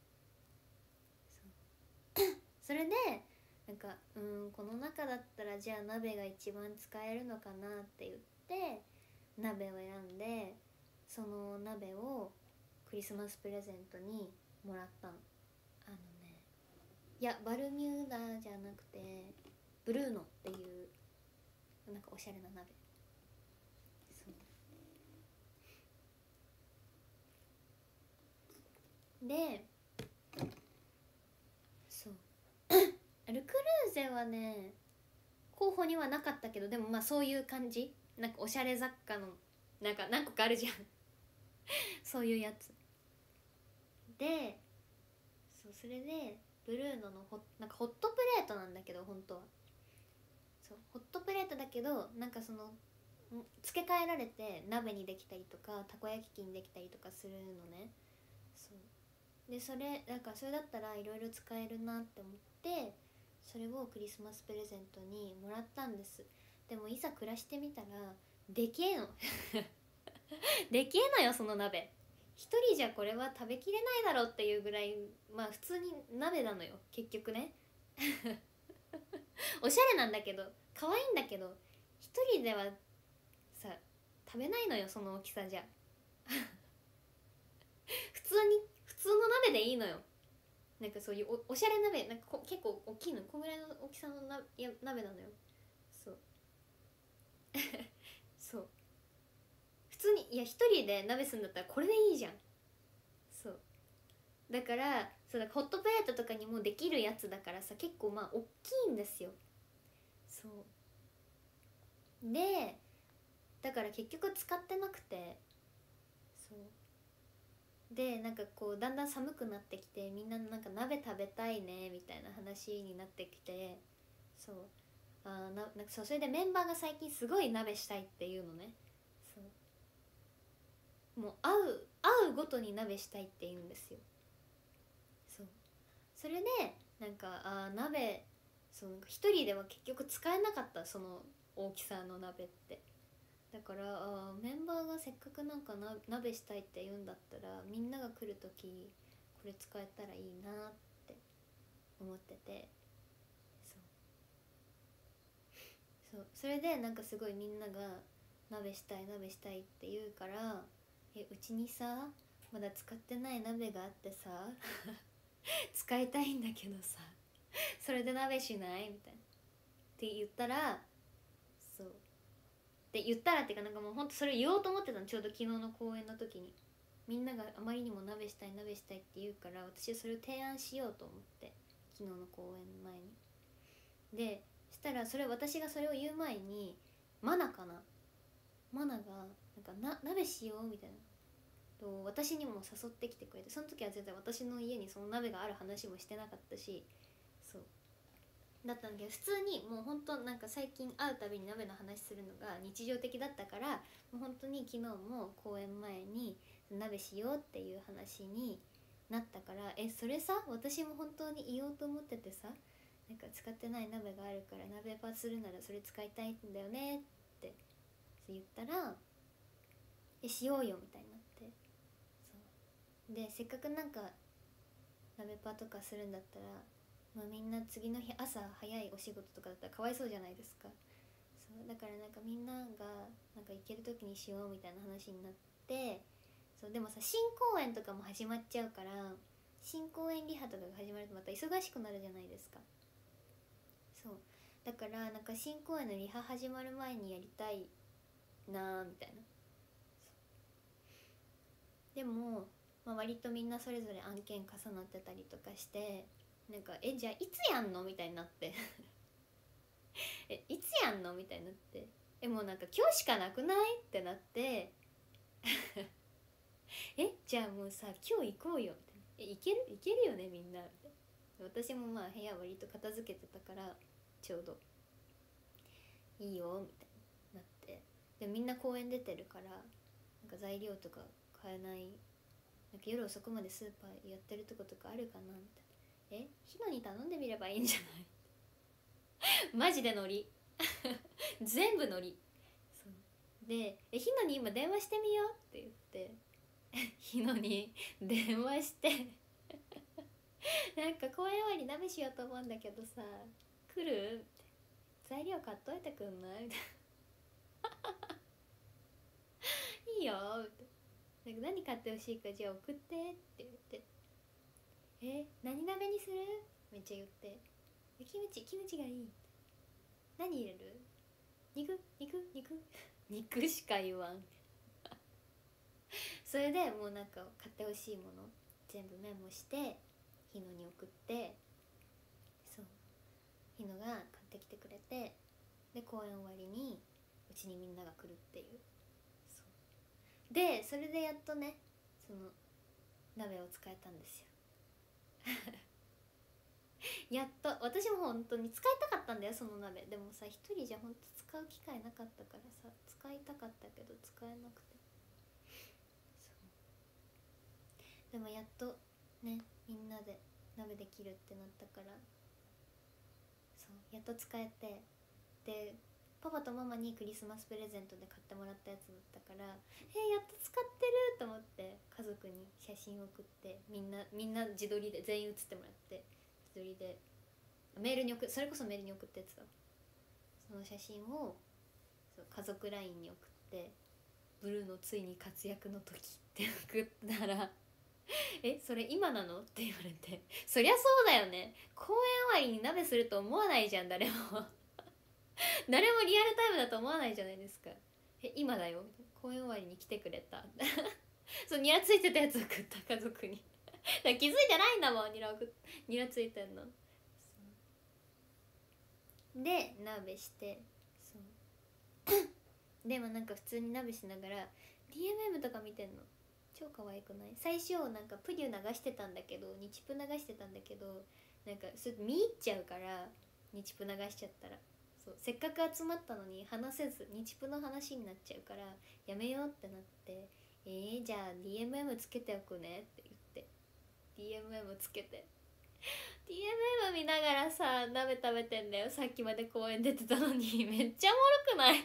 そうそれでなんかうんこの中だったらじゃあ鍋が一番使えるのかなって言って鍋を選んで、その鍋をクリスマスプレゼントにもらったの。あのね、いやバルミューダじゃなくてブルーノっていうなんかおしゃれな鍋。そうでそうルクルーゼはね候補にはなかったけど、でもまあそういう感じ、なんかおしゃれ雑貨のなんか何個かあるじゃんそういうやつで、そうそれでブルーノのホなんかホットプレートなんだけど、本当はそうホットプレートだけど、なんかその付け替えられて鍋にできたりとかたこ焼き器にできたりとかするのね。そうでそれなんかそれだったらいろいろ使えるなって思って、それをクリスマスプレゼントにもらったんです。でもいざ暮らしてみたらでけえのできえのよその鍋。一人じゃこれは食べきれないだろうっていうぐらい、まあ普通に鍋なのよ結局ね。おしゃれなんだけど可愛いんだけど、一人ではさ食べないのよその大きさじゃ。普通に普通の鍋でいいのよ。なんかそういう お, おしゃれ鍋なんかこ結構大きいの、こんぐらいの大きさのなや鍋なのよ。そうそう普通に、いや一人で鍋するんだったらこれでいいじゃん。そうだからそうだホットプレートとかにもできるやつだからさ、結構まあ大きいんですよ。そうでだから結局使ってなくて、そうでなんかこうだんだん寒くなってきて、みんななんか鍋食べたいねみたいな話になってきて、そうあななんかそうそれでメンバーが最近すごい鍋したいっていうのね。そうもう会う会うごとに鍋したいって言うんですよ。そうそれでなんかあ鍋そう一人では結局使えなかった、その大きさの鍋って。だからあメンバーがせっかくなんかな鍋したいって言うんだったら、みんなが来る時これ使えたらいいなって思ってて、そうそうそれでなんかすごいみんなが鍋したい鍋したいって言うから、えうちにさまだ使ってない鍋があってさ使いたいんだけどさそれで鍋しないみたいなって言ったら、そうって言ったらっていうかなんかもうほんとそれ言おうと思ってたの、ちょうど昨日の公演の時に。みんながあまりにも鍋したい鍋したいって言うから、私はそれを提案しようと思って、昨日の公演前に。でしたらそれ私がそれを言う前にマナかなマナがなんかな鍋しようみたいなと私にも誘ってきてくれて、その時は絶対私の家にその鍋がある話もしてなかったし、そうだったんだけど、普通にもう本当なんか最近会うたびに鍋の話するのが日常的だったから、もう本当に昨日も公演前に鍋しようっていう話になったから、えそれさ私も本当に言おうと思っててさ、なんか使ってない鍋があるから鍋パするならそれ使いたいんだよねって言ったら、えしようよみたいになって、そうでせっかくなんか鍋パとかするんだったら、まあ、みんな次の日朝早いお仕事とかだったらかわいそうじゃないですか。そうだからなんかみんながなんか行ける時にしようみたいな話になって、そうでもさ新公演とかも始まっちゃうから、新公演リハとかが始まるとまた忙しくなるじゃないですか。そうだからなんか新公演のリハ始まる前にやりたいなーみたいな。でも、まあ、割とみんなそれぞれ案件重なってたりとかして、なんかえじゃあいつやんのみたいになってえいつやんのみたいになって、えもうなんか今日しかなくないってなってえじゃあもうさ今日行こうよみたいな、え行ける行けるよねみんなみたいな。私もまあ部屋割と片付けてたからちょうどいいよみたいになって、でみんな公園出てるからなんか材料とか買えない、なんか夜遅くまでスーパーやってるとことかあるかなみたいな、えヒロに頼んでみればいいんじゃないマジでノリ全部ノリ。そうでえヒノに今電話してみようって言ってヒノに電話してなんか公園終わり鍋しようと思うんだけどさ来るって材料買っといてくんないみたいないいよってなんか何買ってほしいかじゃあ送ってって言って、え何鍋にするめっちゃ言って、キムチキムチがいい、何入れる、肉肉肉肉しか言わんそれでもうなんか買ってほしいもの全部メモしてヒノに送って、そうヒノが買ってきてくれて、で公演終わりにうちにみんなが来るっていう。そうでそれでやっとねその鍋を使えたんですよやっと私も本当に使いたかったんだよその鍋。でもさ一人じゃ本当使う機会なかったからさ、使いたかったけど使えなくて、そうでもやっとねみんなで鍋できるってなったから、そうやっと使えて、でパパとママにクリスマスプレゼントで買ってもらったやつだったから、えー、やっと使ってると思って家族に写真を送って、みんなみんな自撮りで全員写ってもらって自撮りでメールに送それこそメールに送ったやつだ。その写真をそう家族 ライン に送って、ブルーのついに活躍の時って送ったらえそれ今なのって言われて、そりゃそうだよね、公演終わりに鍋すると思わないじゃん誰も誰もリアルタイムだと思わないじゃないですか。え今だよ、公演終わりに来てくれたそうニラついてたやつ送った家族に気づいてないんだもん、ニラ送っニラついてんの。で鍋して、そうでもなんか普通に鍋しながら ディーエムエム とか見てんの超可愛くない？最初なんかプリュ流してたんだけど、日プ流してたんだけど、なんかそれ見入っちゃうから、日プ流しちゃったらそうせっかく集まったのに話せず日プの話になっちゃうからやめようってなって、えー、じゃあ ディーエムエム つけておくねって言って ディーエムエム つけてディーエムエム 見ながらさ鍋食べてんだよ。さっきまで公園出てたのにめっちゃおもろくない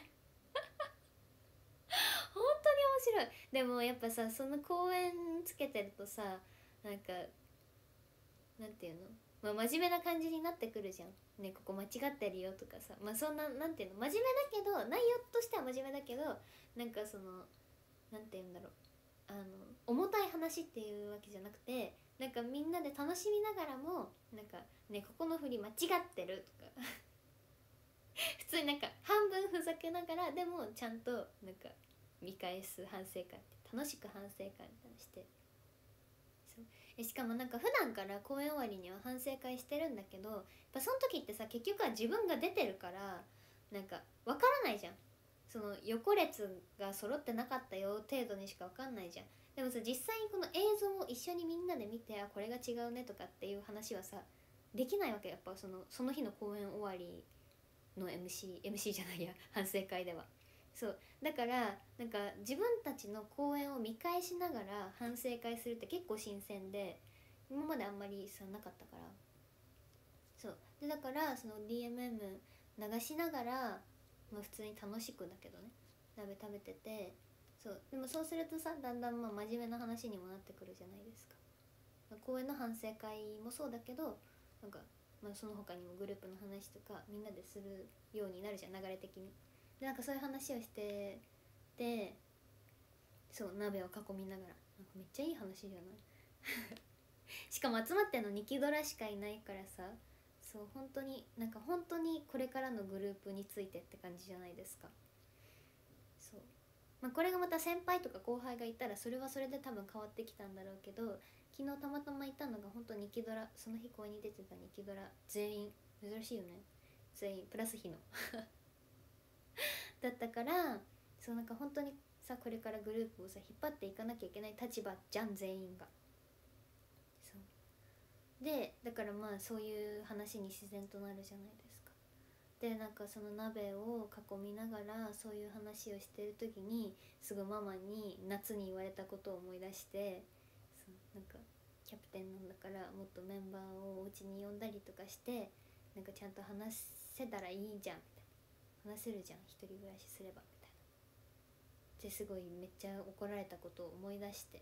本当に面白い。でもやっぱさその公園つけてるとさ、なんかなんていうの、まあ、真面目な感じになってくるじゃんね。ここ間違ってるよとかさ、まあそんななんていうの、真面目だけど内容としては真面目だけど、なんかそのなんていうんだろう、あの重たい話っていうわけじゃなくて、なんかみんなで楽しみながらもなんかねここの振り間違ってるとか普通になんか半分ふざけながらでもちゃんとなんか見返す反省会って楽しく反省会みたいなして、そうえしかもなんか普段から公演終わりには反省会してるんだけど、やっぱその時ってさ結局は自分が出てるからなんか分からないじゃん。その横列が揃ってなかったよ程度にしか分かんないじゃん。でもさ実際にこの映像を一緒にみんなで見て、あこれが違うねとかっていう話はさできないわけ。やっぱそのその日の公演終わりの エムシー エムシー じゃないや反省会では。そうだからなんか自分たちの公演を見返しながら反省会するって結構新鮮で、今まであんまりさなかったから。そうでだからその ディーエムエム 流しながら、まあ、普通に楽しくだけどね鍋食べてて、そうでもそうするとさだんだんまあ真面目な話にもなってくるじゃないですか。まあ、公演の反省会もそうだけど、なんか、まあ、その他にもグループの話とかみんなでするようになるじゃん流れ的に。でなんかそういう話をしてて、そう鍋を囲みながらなんかめっちゃいい話じゃないしかも集まってんのにきドラしかいないからさ、そう本当になんか本当にこれからのグループについてって感じじゃないですか。そう、まあ、これがまた先輩とか後輩がいたらそれはそれで多分変わってきたんだろうけど、昨日たまたまいたのが本当にきドラ、その日公演に出てたにきドラ全員、珍しいよね、全員プラス日のだったから、そうなんか本当にさこれからグループをさ引っ張っていかなきゃいけない立場じゃん全員が。そうでだからまあそういう話に自然となるじゃないですか。でなんかその鍋を囲みながらそういう話をしてる時にすぐママに夏に言われたことを思い出して、そうなんかキャプテンなんだからもっとメンバーをお家に呼んだりとかしてなんかちゃんと話せたらいいじゃんみたいな、話せるじゃん一人暮らしすればみたいなですごいめっちゃ怒られたことを思い出して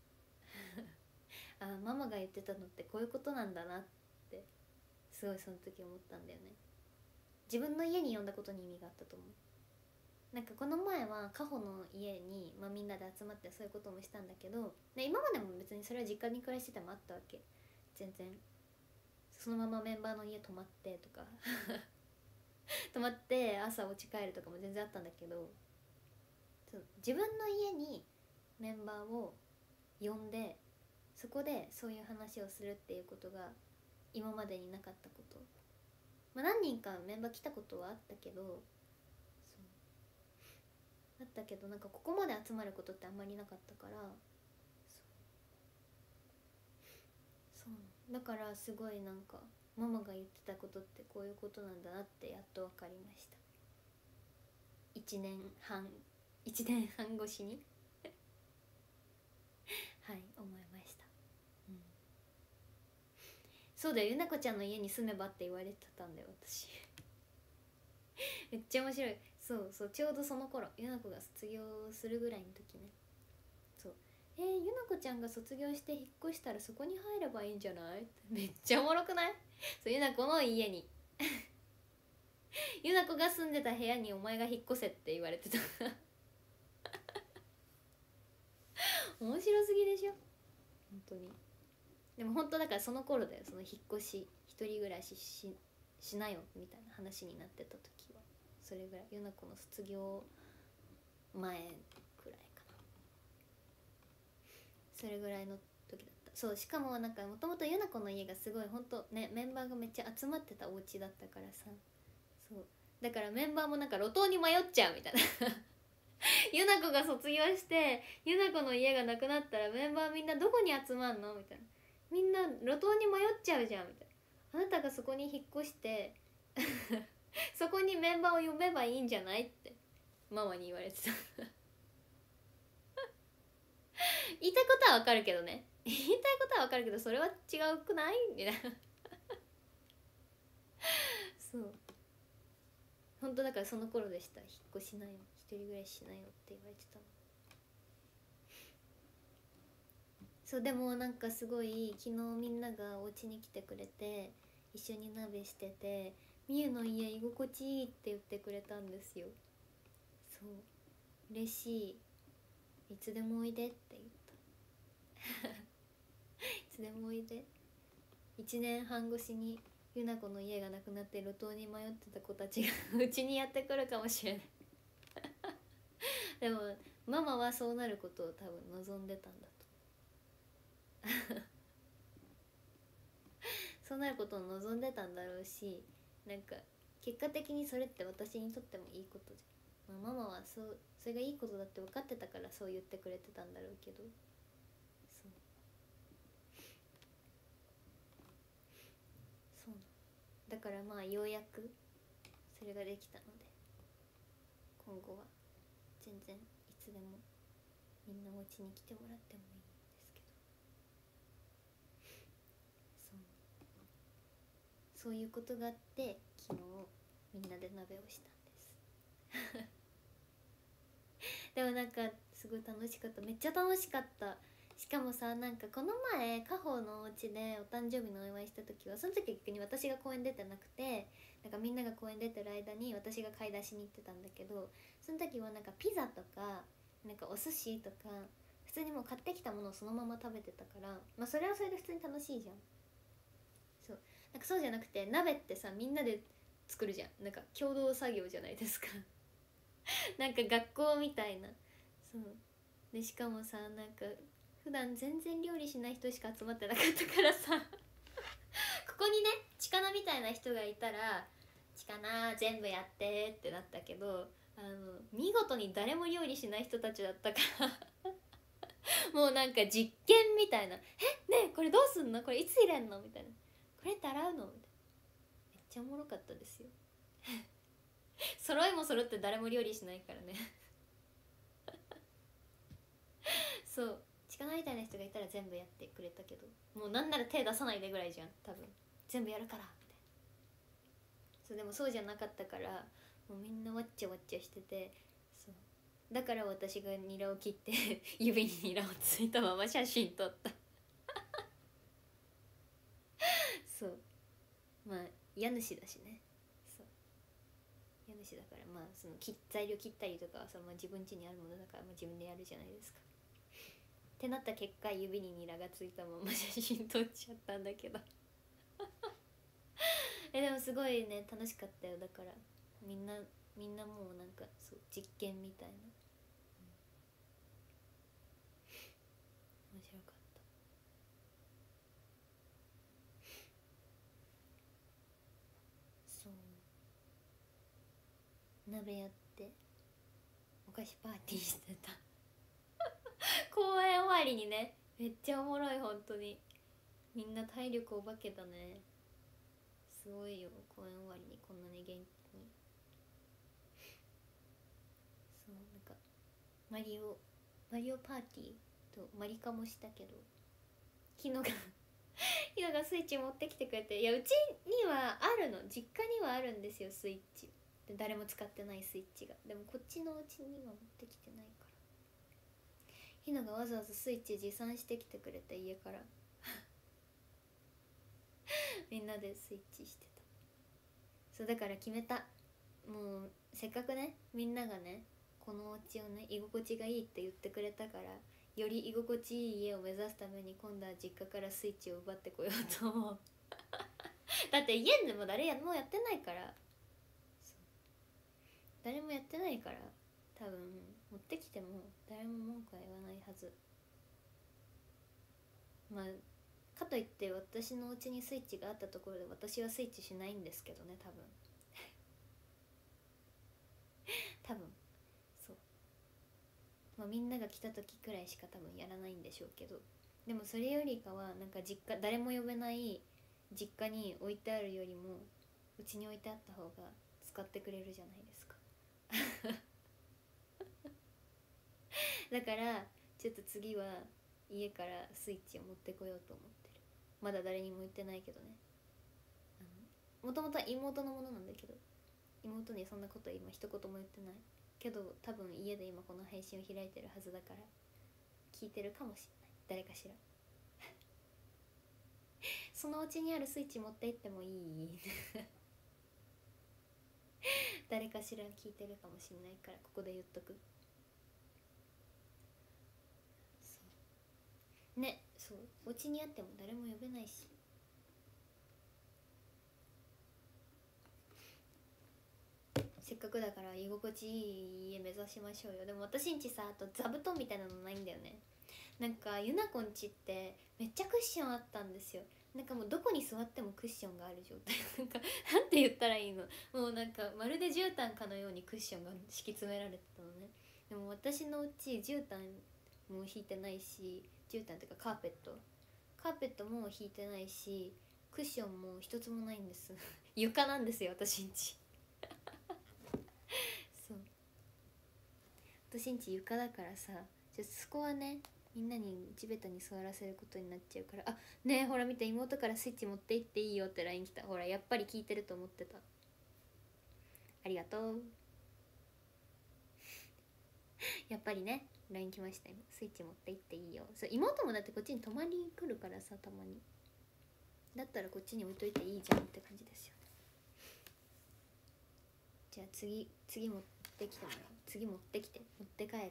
あママが言ってたのってこういうことなんだなってすごいその時思ったんだよね。自分の家に呼んだことに意味があったと思う。なんかこの前はカホの家に、まあ、みんなで集まってそういうこともしたんだけど、で今までも別にそれは実家に暮らしててもあったわけ。全然そのままメンバーの家泊まってとか泊まって朝お家帰るとかも全然あったんだけど、そう自分の家にメンバーを呼んでそこでそういう話をするっていうことが今までになかったこと、まあ、何人かメンバー来たことはあったけど、そうあったけどなんかここまで集まることってあんまりなかったから、そうそうだからすごいなんかママが言ってたことってこういうことなんだなってやっと分かりました。いちねんはんいちねんはん越しにはい思いました、うん、そうだよ、ゆなこちゃんの家に住めばって言われてたんだよ私めっちゃ面白い。そうそう、ちょうどその頃ゆなこが卒業するぐらいの時ね。そうえー、ゆなこちゃんが卒業して引っ越したらそこに入ればいいんじゃない？めっちゃおもろくない？そうゆなこの家にゆなこが住んでた部屋にお前が引っ越せって言われてた面白すぎでしょ本当に。でも本当だからその頃だよ、その引っ越し一人暮らし し, しなよみたいな話になってた時は。それぐらいゆなこの卒業前くらいかな、それぐらいの時だった。そう、しかもなんかもともとゆなこの家がすごい本当ねメンバーがめっちゃ集まってたお家だったからさ、そうだからメンバーもなんか路頭に迷っちゃうみたいなゆなこが卒業してゆなこの家がなくなったらメンバーみんなどこに集まんのみたいな、みんな路頭に迷っちゃうじゃんみたいな、あなたがそこに引っ越してそこにメンバーを呼べばいいんじゃないってママに言われてた言いたいことはわかるけどね言いたいことはわかるけどそれは違うくないみたいなそう本当だからその頃でした。引っ越しなよ、一人暮らししなよって言われてたの。そうでもなんかすごい昨日みんながお家に来てくれて一緒に鍋してて、みゆの家居心地いいって言ってくれたんですよ。そう嬉しい、いつでもおいでって言ったいつでもおいで。いちねんはん越しにゆなこの家がなくなって路頭に迷ってた子たちがうちにやってくるかもしれないでもママはそうなることを多分望んでたんだとそうなることを望んでたんだろうし、なんか結果的にそれって私にとってもいいことじゃん、まあ、ママはそうそれがいいことだって分かってたからそう言ってくれてたんだろうけど、そうそうだからまあようやくそれができたので、今後は全然いつでもみんなお家に来てもらってもいいんですけど、そうそういうことがあって昨日みんなで鍋をしたんですでもなんかすごい楽しかった、めっちゃ楽しかった。しかもさ、なんかこの前家宝のお家でお誕生日のお祝いした時は、その時逆に私が公園出てなくて、なんかみんなが公園出てる間に私が買い出しに行ってたんだけど、その時はなんかピザとかなんかお寿司とか普通にもう買ってきたものをそのまま食べてたから、まあそれはそれで普通に楽しいじゃん。そうなんかそうじゃなくて鍋ってさみんなで作るじゃん、なんか共同作業じゃないですかなんか学校みたいな。そうでしかもさ、なんか普段全然料理しない人しか集まってなかったからさここにねチカナみたいな人がいたらチカナ全部やってってなったけど、あの見事に誰も料理しない人たちだったからもうなんか実験みたいな、えねえこれどうすんの、これいつ入れんのみたいな、これって洗うのみたいな、めっちゃおもろかったですよ揃いも揃って誰も料理しないからねそう力みたいな人がいたら全部やってくれたけど、もうなんなら手出さないでぐらいじゃん多分、全部やるからみたいな。そうでもそうじゃなかったから、もうみんなわっちゃわっちゃしてて、そうだから私がニラを切って指にニラをついたまま写真撮ったそうまあ家主だしね、そう家主だから、まあその材料切ったりとかはそのまあ自分家にあるものだから、まあ、自分でやるじゃないですかってなった結果、指にニラがついたまま写真撮っちゃったんだけどえでもすごいね楽しかったよ。だからみんなみんなもうなんかそう実験みたいな、うん、面白かった。そう鍋やってお菓子パーティーしてた公演終わりにね、めっちゃおもろい本当に、みんな体力お化けだね、すごいよ公演終わりにこんなに元気に。そうなんかマリオマリオパーティーとマリカもしたけど、昨日が昨日がスイッチ持ってきてくれて、いやうちにはあるの、実家にはあるんですよスイッチ。 で誰も使ってないスイッチが。でもこっちのお家には持ってきてないから、ひながわざわざスイッチ持参してきてくれて、家からみんなでスイッチしてた。そうだから決めた、もうせっかくねみんながねこのお家をね居心地がいいって言ってくれたから、より居心地いい家を目指すために今度は実家からスイッチを奪ってこようと思うだって家でも誰やもうやってないから、誰もやってないから、多分持ってきても誰も文句は言わないはず。まあかといって私のお家にスイッチがあったところで私はスイッチしないんですけどね、多分多分そう、まあみんなが来た時くらいしか多分やらないんでしょうけど、でもそれよりかはなんか実家、誰も呼べない実家に置いてあるよりもうちに置いてあった方が使ってくれるじゃないですかだからちょっと次は家からスイッチを持ってこようと思ってる。まだ誰にも言ってないけどね、もともとは妹のものなんだけど、妹にそんなこと今一言も言ってないけど、多分家で今この配信を開いてるはずだから聞いてるかもしれない、誰かしらそのうちにあるスイッチ持って行ってもいい誰かしら聞いてるかもしれないからここで言っとく。そうね、そうお家にあっても誰も呼べないし、せっかくだから居心地いい家目指しましょうよ。でも私んちさ、あと座布団みたいなのないんだよね。なんかゆなこんちってめっちゃクッションあったんですよ。なんかもうどこに座ってもクッションがある状態なんかなんて言ったらいいの、もうなんかまるで絨毯かのようにクッションが敷き詰められてたのね。でも私のうち絨毯も引いてないし、絨毯っていうかカーペットカーペットも引いてないし、クッションも一つもないんです床なんですよ私んちそう私んち床だからさ、じゃあそこはねみんなに地べたに座らせることになっちゃうから。あねえほら見て、妹からスイッチ持って行っていいよって ライン 来た。ほらやっぱり聞いてると思ってた、ありがとうやっぱりね ライン 来ました今、スイッチ持って行っていいよ。そう妹もだってこっちに泊まりに来るからさ、たまに。だったらこっちに置いといていいじゃんって感じですよね。じゃあ次次持ってきてもらう、次持ってきて持って帰るね。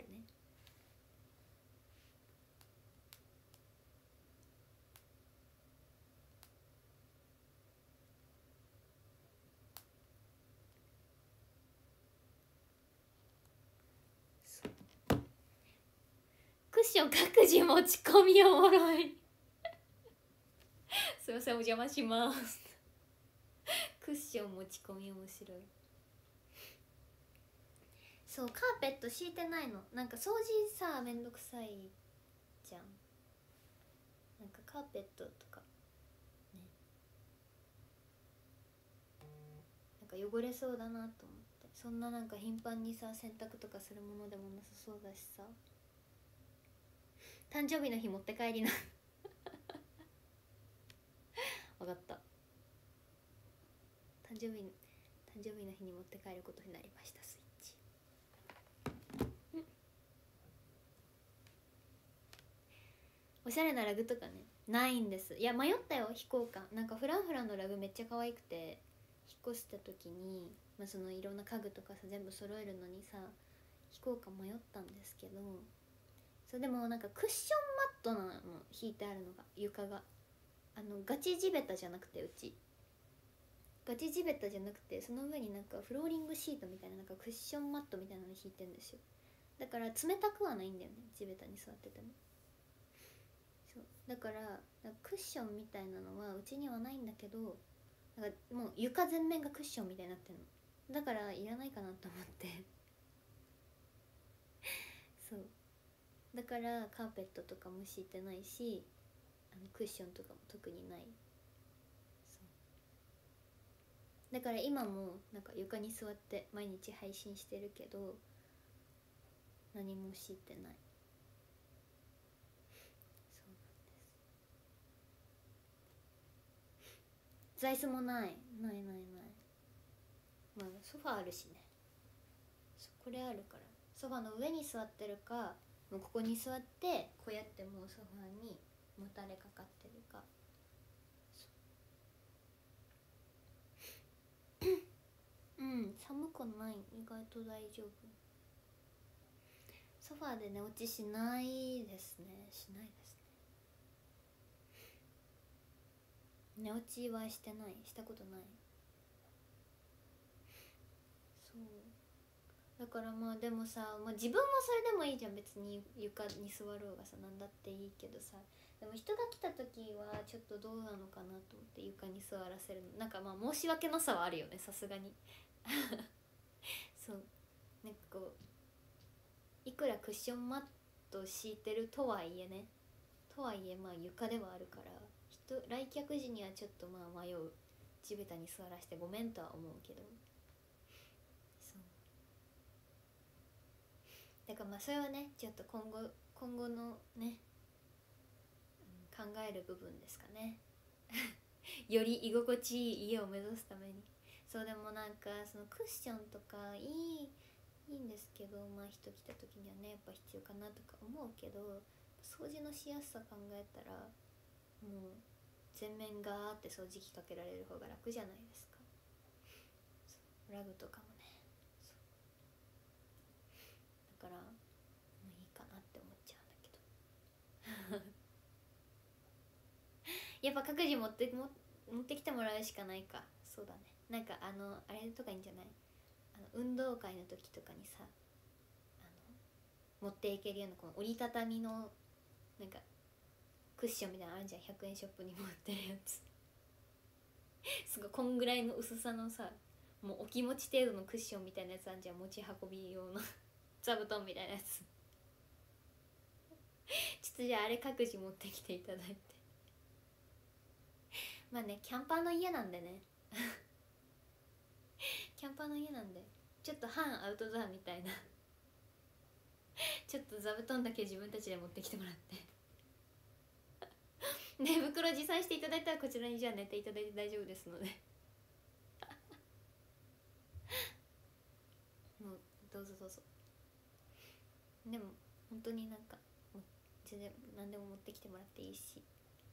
クッション各自持ち込みおもろいすいませんお邪魔しますクッション持ち込み面白い。そうカーペット敷いてないの。なんか掃除さめんどくさいじゃん。なんかカーペットとかね、なんか汚れそうだなと思って、そんななんか頻繁にさ洗濯とかするものでもなさそうだしさ。誕生日の日持って帰りな分かった、誕生日誕生日の日に持って帰ることになりましたスイッチ。おしゃれなラグとかねないんです。いや迷ったよ、飛行館なんかフランフランのラグめっちゃ可愛くて、引っ越した時に、まあ、そのいろんな家具とかさ全部揃えるのにさ飛行館迷ったんですけど、そうでもなんかクッションマットなの引いてあるのが、床があのガチ地べたじゃなくて、うちガチ地べたじゃなくてその上になんかフローリングシートみたいな、なんかクッションマットみたいなの引いてんですよ。だから冷たくはないんだよね、地べたに座ってても。そうだからクッションみたいなのはうちにはないんだけど、なんかもう床全面がクッションみたいになってるのだからいらないかなと思ってそうだからカーペットとかも敷いてないし、あのクッションとかも特にない。そうだから今もなんか床に座って毎日配信してるけど何も敷いてない。座椅子もないないないない。 まあソファーあるしね。これあるからソファーの上に座ってるか、もうここに座ってこうやってもうソファーにもたれかかってるか。うん、寒くない、意外と大丈夫。ソファーで寝落ちしないですね、しないですね。寝落ちはしてない、したことない。そうだからまあでもさ、まあ、自分はそれでもいいじゃん、別に床に座ろうがさ、なんだっていいけどさ、でも人が来た時はちょっとどうなのかなと思って、床に座らせるのなんかまあ申し訳なさはあるよね、さすがにそうなんかこういくらクッションマット敷いてるとはいえね、とはいえまあ床ではあるから、人来客時にはちょっとまあ迷う、地べたに座らせてごめんとは思うけど、そうだからまあそれはねちょっと今後今後のね、うん、考える部分ですかねより居心地いい家を目指すために。そうでもなんかそのクッションとかいいいいんですけど、まあ人来た時にはねやっぱ必要かなとか思うけど、掃除のしやすさ考えたらもう全面ガーって掃除機かけられる方が楽じゃないですか。ラグとかもね、だからもういいかなって思っちゃうんだけどやっぱ各自持っても持ってきてもらうしかないか。そうだね、なんかあのあれとかいいんじゃない、あの運動会の時とかにさ、あの持っていけるようなこの折りたたみのなんかクッションみたいなのあるじゃん、ひゃくえんショップに持ってるやつすごいこんぐらいの薄さのさ、もうお気持ち程度のクッションみたいなやつあるじゃん、持ち運び用の座布団みたいなやつちょっとじゃああれ各自持ってきていただいてまあねキャンパーの家なんでねキャンパーの家なんでちょっと半アウトドアみたいなちょっと座布団だけ自分たちで持ってきてもらって寝袋持参していただいたらこちらにじゃあ寝ていただいて大丈夫ですのでもうどうぞどうぞ。でも本当になんかもう全然何でも持ってきてもらっていいし、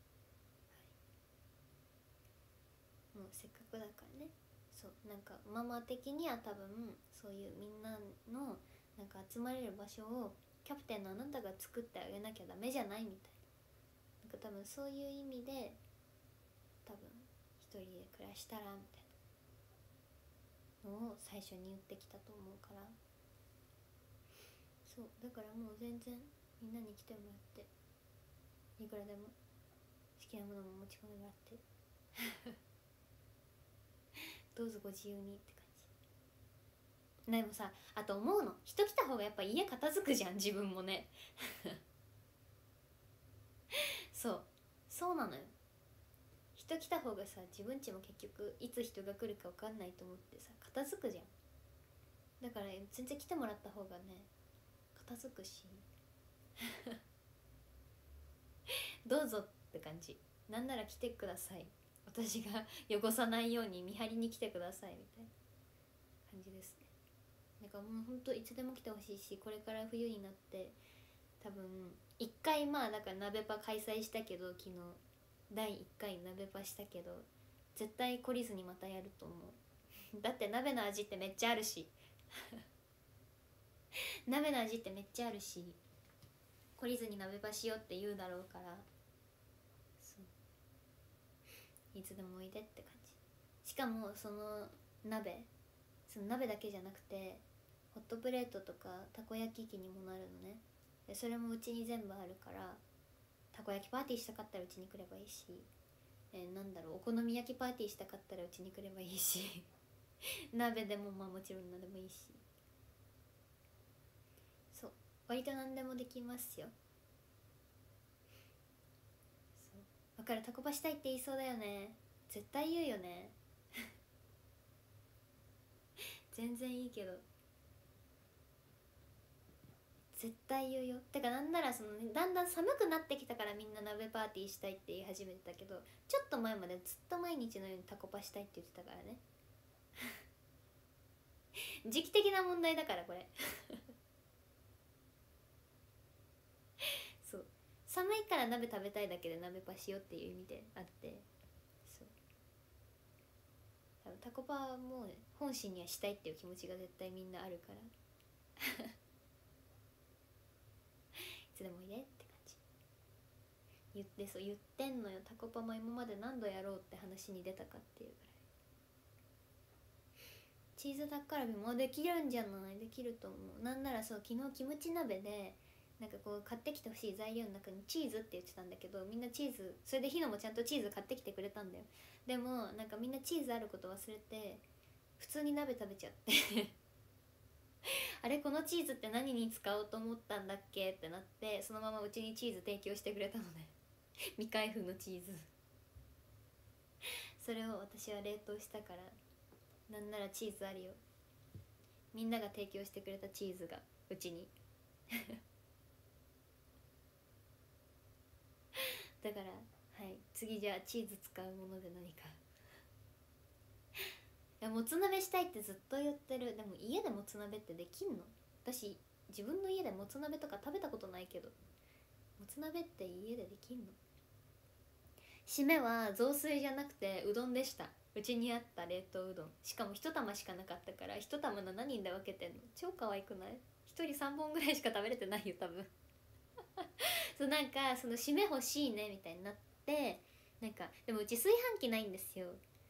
はい、もうせっかくだからね。そうなんかママ的には多分そういうみんなのなんか集まれる場所をキャプテンのあなたが作ってあげなきゃダメじゃないみたいな、なんか多分そういう意味で多分一人で暮らしたらみたいなのを最初に言ってきたと思うから、そうだからもう全然みんなに来てもらっていくらでも好きなものも持ち込んでもらってどうぞご自由にって感じ。でもさ、あと思うの、人来た方がやっぱ家片付くじゃん、自分もねそうそうなのよ、人来た方がさ自分家も結局いつ人が来るか分かんないと思ってさ片付くじゃん。だから全然来てもらった方がね片付くしどうぞって感じ。なんなら来てください、私が汚さないように見張りに来てくださいみたいな感じですね。だからもうほんといつでも来てほしいし、これから冬になって多分一回まあだから鍋パ開催したけど、昨日だいいっかい鍋パしたけど絶対懲りずにまたやると思うだって鍋の味ってめっちゃあるし鍋の味ってめっちゃあるし、懲りずに鍋パしようって言うだろうから、そういつでもおいでって感じ。しかもその鍋その鍋だけじゃなくてホットプレートとかたこ焼き器にもなるのね。でそれもうちに全部あるから、たこ焼きパーティーしたかったらうちに来ればいいし、えー、なんだろうお好み焼きパーティーしたかったらうちに来ればいいし鍋でもまあもちろん何でもいいし、そう割と何でもできますよ。そうだからタコパしたいって言いそうだよね、絶対言うよね全然いいけど絶対言うよ。てかなんならその、ね、だんだん寒くなってきたからみんな鍋パーティーしたいって言い始めてたけど、ちょっと前までずっと毎日のようにタコパしたいって言ってたからね時期的な問題だからこれそう、寒いから鍋食べたいだけで鍋パしようっていう意味であって、そう多分タコパはもう、ね、本心にはしたいっていう気持ちが絶対みんなあるからいつでもいいでって感じ言って、そう言ってんのよ。タコパも今まで何度やろうって話に出たかっていうぐらい。チーズタッカルビもできるんじゃない？できると思う。なんならそう、昨日キムチ鍋でなんかこう買ってきてほしい材料の中にチーズって言ってたんだけど、みんなチーズ、それでヒノもちゃんとチーズ買ってきてくれたんだよ。でもなんかみんなチーズあること忘れて普通に鍋食べちゃってあれ、このチーズって何に使おうと思ったんだっけってなって、そのままうちにチーズ提供してくれたのね未開封のチーズそれを私は冷凍したから、なんならチーズあるよ。みんなが提供してくれたチーズがうちにだから、はい、次じゃあチーズ使うもので何かいや、もつ鍋したいってずっと言ってる。でも家でもつ鍋ってできんの？私自分の家でもつ鍋とか食べたことないけど、もつ鍋って家でできんの？締めは雑炊じゃなくてうどんでした。うちにあった冷凍うどん、しかも一玉しかなかったから一玉ななにんで分けてんの。超可愛くない？一人さんぼんぐらいしか食べれてないよ多分そう、なんかその締め欲しいねみたいになって、なんかでもうち炊飯器ないんですよ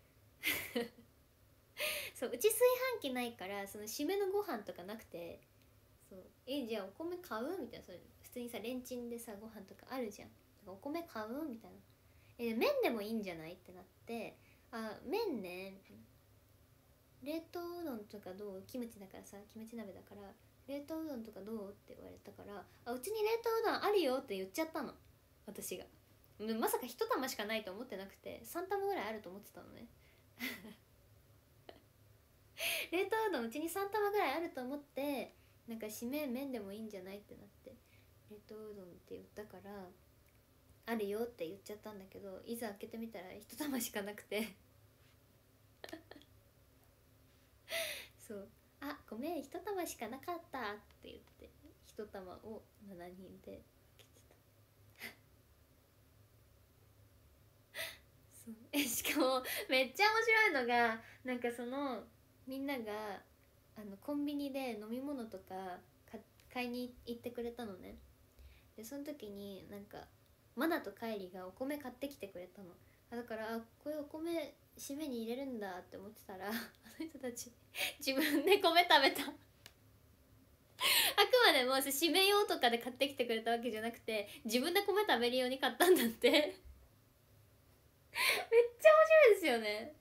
そう、うち炊飯器ないからその締めのご飯とかなくて、そうえじゃあお米買うみたいな、それ普通にさレンチンでさご飯とかあるじゃん。お米買うみたいな、え麺でもいいんじゃないってなって、あ麺ねみたいな、冷凍うどんとかどう？キムチだからさ、キムチ鍋だから冷凍うどんとかどうって言われたから、あうちに冷凍うどんあるよって言っちゃったの私が。まさか一玉しかないと思ってなくてさん玉ぐらいあると思ってたのね冷凍うどんうちにさん玉ぐらいあると思って、なんか締め麺でもいいんじゃないってなって冷凍うどんって言ったからあるよって言っちゃったんだけど、いざ開けてみたら一玉しかなくてそうあごめん一玉しかなかったって言って一玉をしちにんで開けてたそうえしかもめっちゃ面白いのが、なんかそのみんながあのコンビニで飲み物とか買いに行ってくれたのね。でその時になんかマナとカイリがお米買ってきてくれたの。だからあこれお米締めに入れるんだって思ってたらあの人たち自分で米食べたあくまでも締め用とかで買ってきてくれたわけじゃなくて自分で米食べるように買ったんだってめっちゃ面白いですよね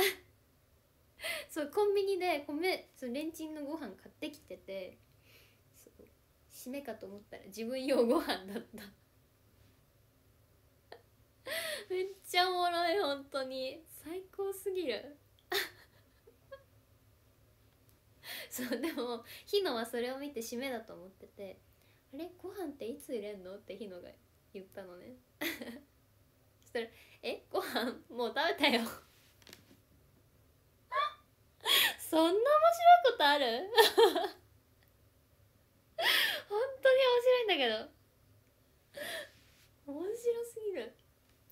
そうコンビニで米そのレンチンのご飯買ってきてて、そう締めかと思ったら自分用ご飯だっためっちゃおもろい、本当に最高すぎるそうでもヒノはそれを見て締めだと思ってて、あれご飯っていつ入れんのってヒノが言ったのねそしたらえご飯もう食べたよそんな面白いことある本当に面白いんだけど面白すぎる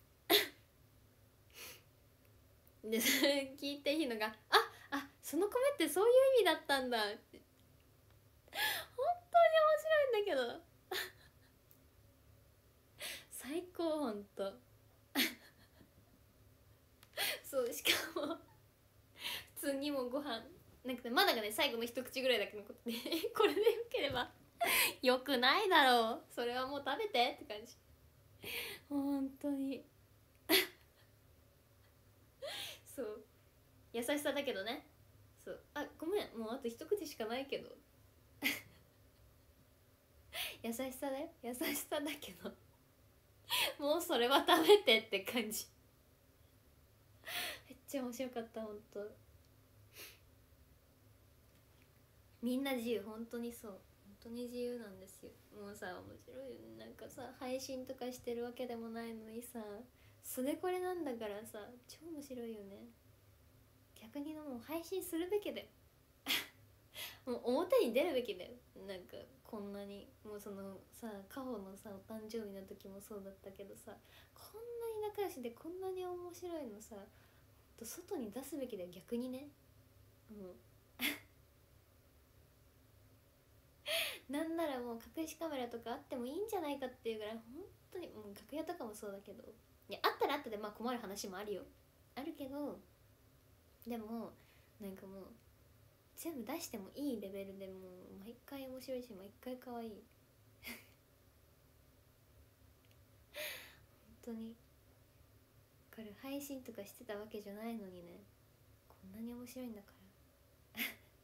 でそれ聞いてヒノがああその米ってそういう意味だったんだって本当に面白いんだけど最高ほんとそうしかも普通にもうご飯なくてまだがね最後の一口ぐらいだけ残ってこれでよければよくないだろうそれはもう食べてって感じ本当にそう優しさだけどね。そうあごめんもうあと一口しかないけど優しさだよ優しさだけどもうそれは食べてって感じめっちゃ面白かったほんと。みんな自由本当にそう本当に自由なんですよ。もうさ面白いよね。なんかさ配信とかしてるわけでもないのにさそれこれなんだからさ超面白いよね。逆にもう配信するべきだよもう表に出るべきだよ。なんかこんなにもうそのさ、カホのさお誕生日の時もそうだったけどさ、こんなに仲良しでこんなに面白いのさ、外に出すべきだよ逆にね。うんなんならもう隠しカメラとかあってもいいんじゃないかっていうぐらい、本当にもう楽屋とかもそうだけど、いやあったらあったでまあ困る話もあるよ、あるけど、でもなんかもう全部出してもいいレベルで、もう毎回面白いし毎回可愛い本当に。だから配信とかしてたわけじゃないのにね、こんなに面白いんだから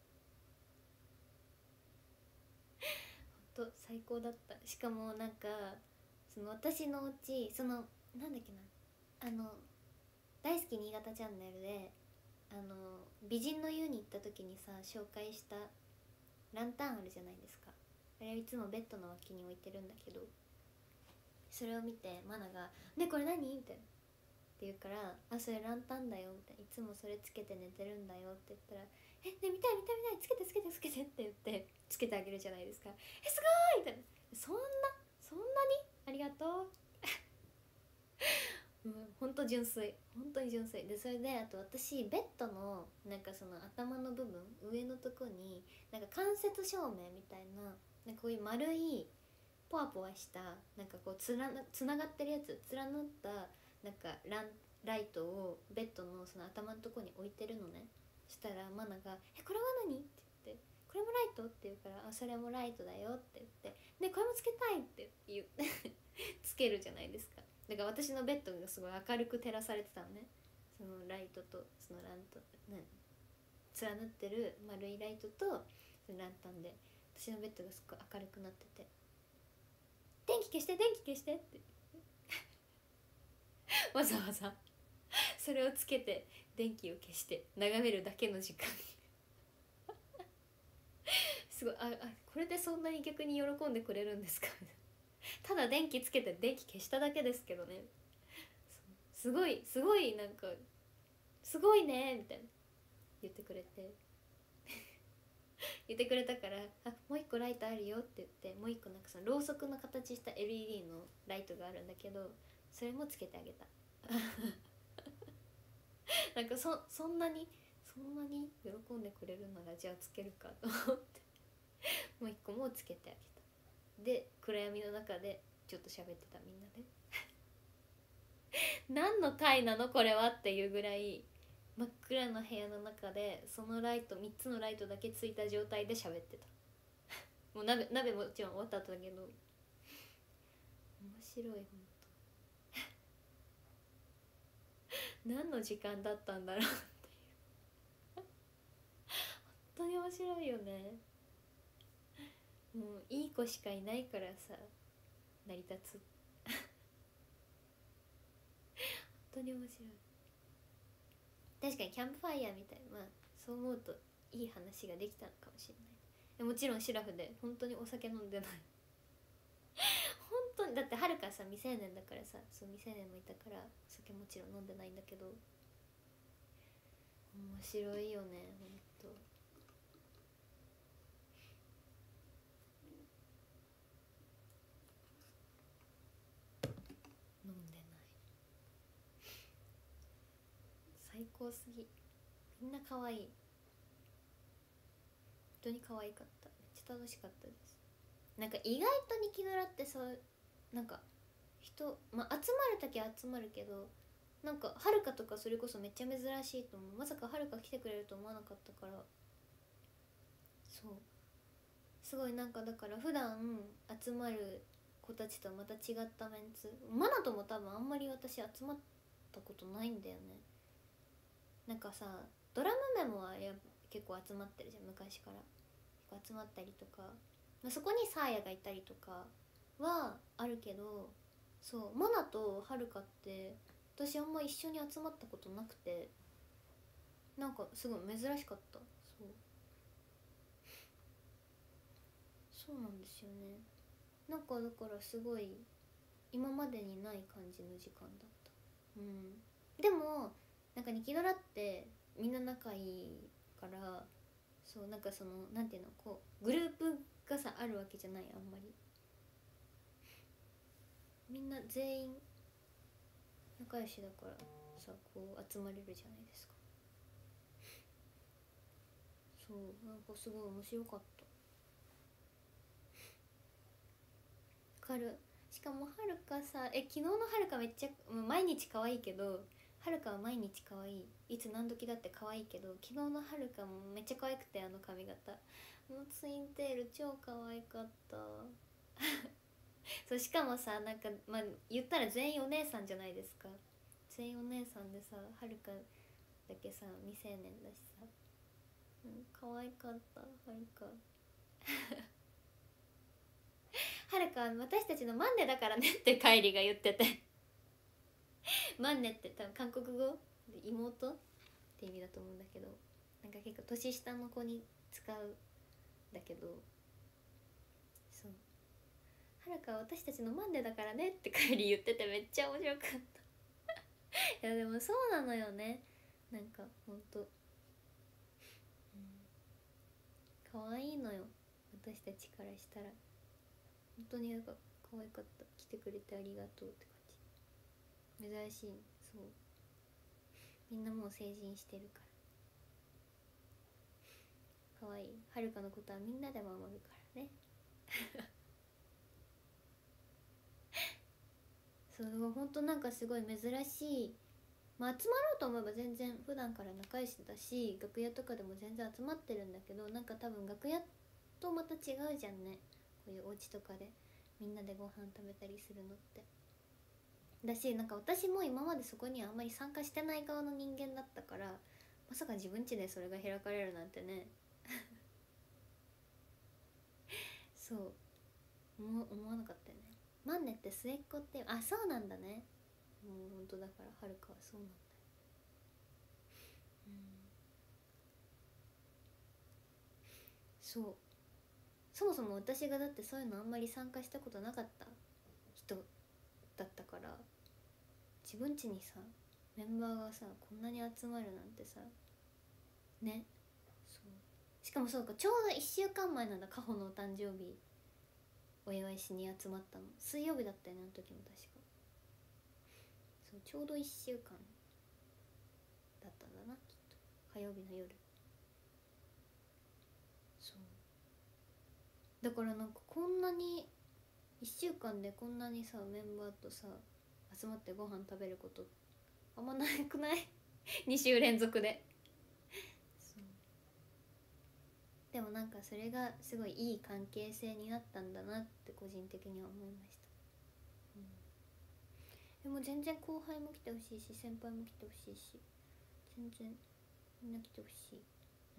ほんと最高だった。しかもなんかその私のうち、そのなんだっけな、あの大好き新潟チャンネルであの美人の湯に行った時にさ紹介したランタンあるじゃないですか。あれはいつもベッドの脇に置いてるんだけど、それを見てマナが「ねこれ何?」みたいなって言うから「あそれランタンだよ」みたいな「いつもそれつけて寝てるんだよ」って言ったら「えね見たい見たい見たいつけてつけてつけて」って言ってつけてあげるじゃないですか。えすごいみたいな、そんなそんなにありがとううん、ほんと純粋、本当に純粋で、それであと私ベッドのなんかその頭の部分上のとこになんか間接照明みたいな、なんかこういう丸いポワポワしたなんかこうつなつながってるやつ、連なったなんかランライトをベッドのその頭のとこに置いてるのね。そしたらマナが「えこれは何?」って言って「これもライト?」って言うから「あそれもライトだよ」って言って「ねこれもつけたい」って言ってつけるじゃないですか。だから私のベッドがすごい明るく照らされてたのね、そのライトとそのラント、ね、連なってる丸いライトとそのランタンで私のベッドがすごい明るくなってて「電気消して電気消して」ってわざわざそれをつけて電気を消して眺めるだけの時間すごい、ああこれでそんなに逆に喜んでくれるんですかただ電気つけて電気消しただけですけどね。すごいすごいなんかすごいねみたいな言ってくれて言ってくれたから「あもう一個ライトあるよ」って言って、もう一個なんかそのろうそくの形した エルイーディー のライトがあるんだけど、それもつけてあげたなんか そ, そんなにそんなに喜んでくれるならじゃあつけるかと思ってもう一個もつけてあげた。で暗闇の中でちょっと喋ってたみんなで何の回なのこれはっていうぐらい真っ暗な部屋の中でそのライトみっつのライトだけついた状態で喋ってたもう鍋鍋もちろん終わった後だけど面白い、ほんと何の時間だったんだろうっていう本当に面白いよね。もういい子しかいないからさ成り立つ本当に面白い。確かにキャンプファイヤーみたい、まあそう思うといい話ができたのかもしれない。もちろんシラフで本当にお酒飲んでない本当にだってはるかさ未成年だからさ、そう未成年もいたからお酒もちろん飲んでないんだけど面白いよねほんと。飲んでない最高すぎ、みんな可愛い、本当に可愛かった、めっちゃ楽しかったです。なんか意外とニキドラってそうなんか人、まあ、集まる時は集まるけど、なんかはるかとかそれこそめっちゃ珍しいと思う。まさかはるか来てくれると思わなかったから、そうすごいなんかだから普段集まる子たちとはまた違ったメンツ、マナとも多分あんまり私集まったことないんだよね。なんかさドラムメモはや結構集まってるじゃん昔から、結構集まったりとか、まあ、そこにサーヤがいたりとかはあるけど、そうマナとはるかって私あんま一緒に集まったことなくて、なんかすごい珍しかった。そうそうなんですよね。なんかだからすごい今までにない感じの時間だった。うんでもなんかニキドラってみんな仲いいからそうなんかそのなんていうのこうグループがさあるわけじゃないあんまり。みんな全員仲良しだからさこう集まれるじゃないですか。そうなんかすごい面白かった。かる。しかもはるかさえ昨日のはるかめっちゃ毎日可愛いけど、はるかは毎日可愛いいつ何時だって可愛いけど、昨日のはるかもめっちゃ可愛くて、あの髪型のツインテール超可愛かったそうしかもさなんかまあ言ったら全員お姉さんじゃないですか。全員お姉さんでさ、はるかだけさ未成年だしさ、うん、可愛かったはるかはるか私たちのマンネだからねってカイリが言っててマンネって多分韓国語で妹って意味だと思うんだけど、なんか結構年下の子に使うんだけど、そうはるかは私たちのマンネだからねってカイリ言っててめっちゃ面白かったいやでもそうなのよね、なんかほんと、うん、可愛いのよ私たちからしたら。本当になんか可愛かった。来てくれてありがとうって感じ。珍しい。そうみんなもう成人してるから可愛い。はるかのことはみんなで守るからねそう本当なんかすごい珍しい。まあ集まろうと思えば全然普段から仲良しだし、楽屋とかでも全然集まってるんだけど、なんか多分楽屋とまた違うじゃんね、こういうお家とかでみんなでご飯食べたりするのって。だしなんか私も今までそこにあんまり参加してない側の人間だったから、まさか自分家でそれが開かれるなんてねそう思思わなかったよね。マンネって末っ子って、あそうなんだね。もう本当だからはるかはそうなんだよ。うんそうそもそも私がだってそういうのあんまり参加したことなかった人だったから、自分家にさメンバーがさこんなに集まるなんてさね。そうしかもそうかちょうどいっしゅうかんまえなんだ、カホのお誕生日お祝いしに集まったの。水曜日だったよねあの時も確か。そうちょうどいっしゅうかんだったんだなきっと、火曜日の夜。そうだからなんかこんなにいっしゅうかんでこんなにさメンバーとさ集まってご飯食べることあんまなくないに週連続で。そうでもなんかそれがすごいいい関係性になったんだなって個人的には思いました。うん、でも全然後輩も来てほしいし先輩も来てほしいし、全然みんな来てほしい。うん、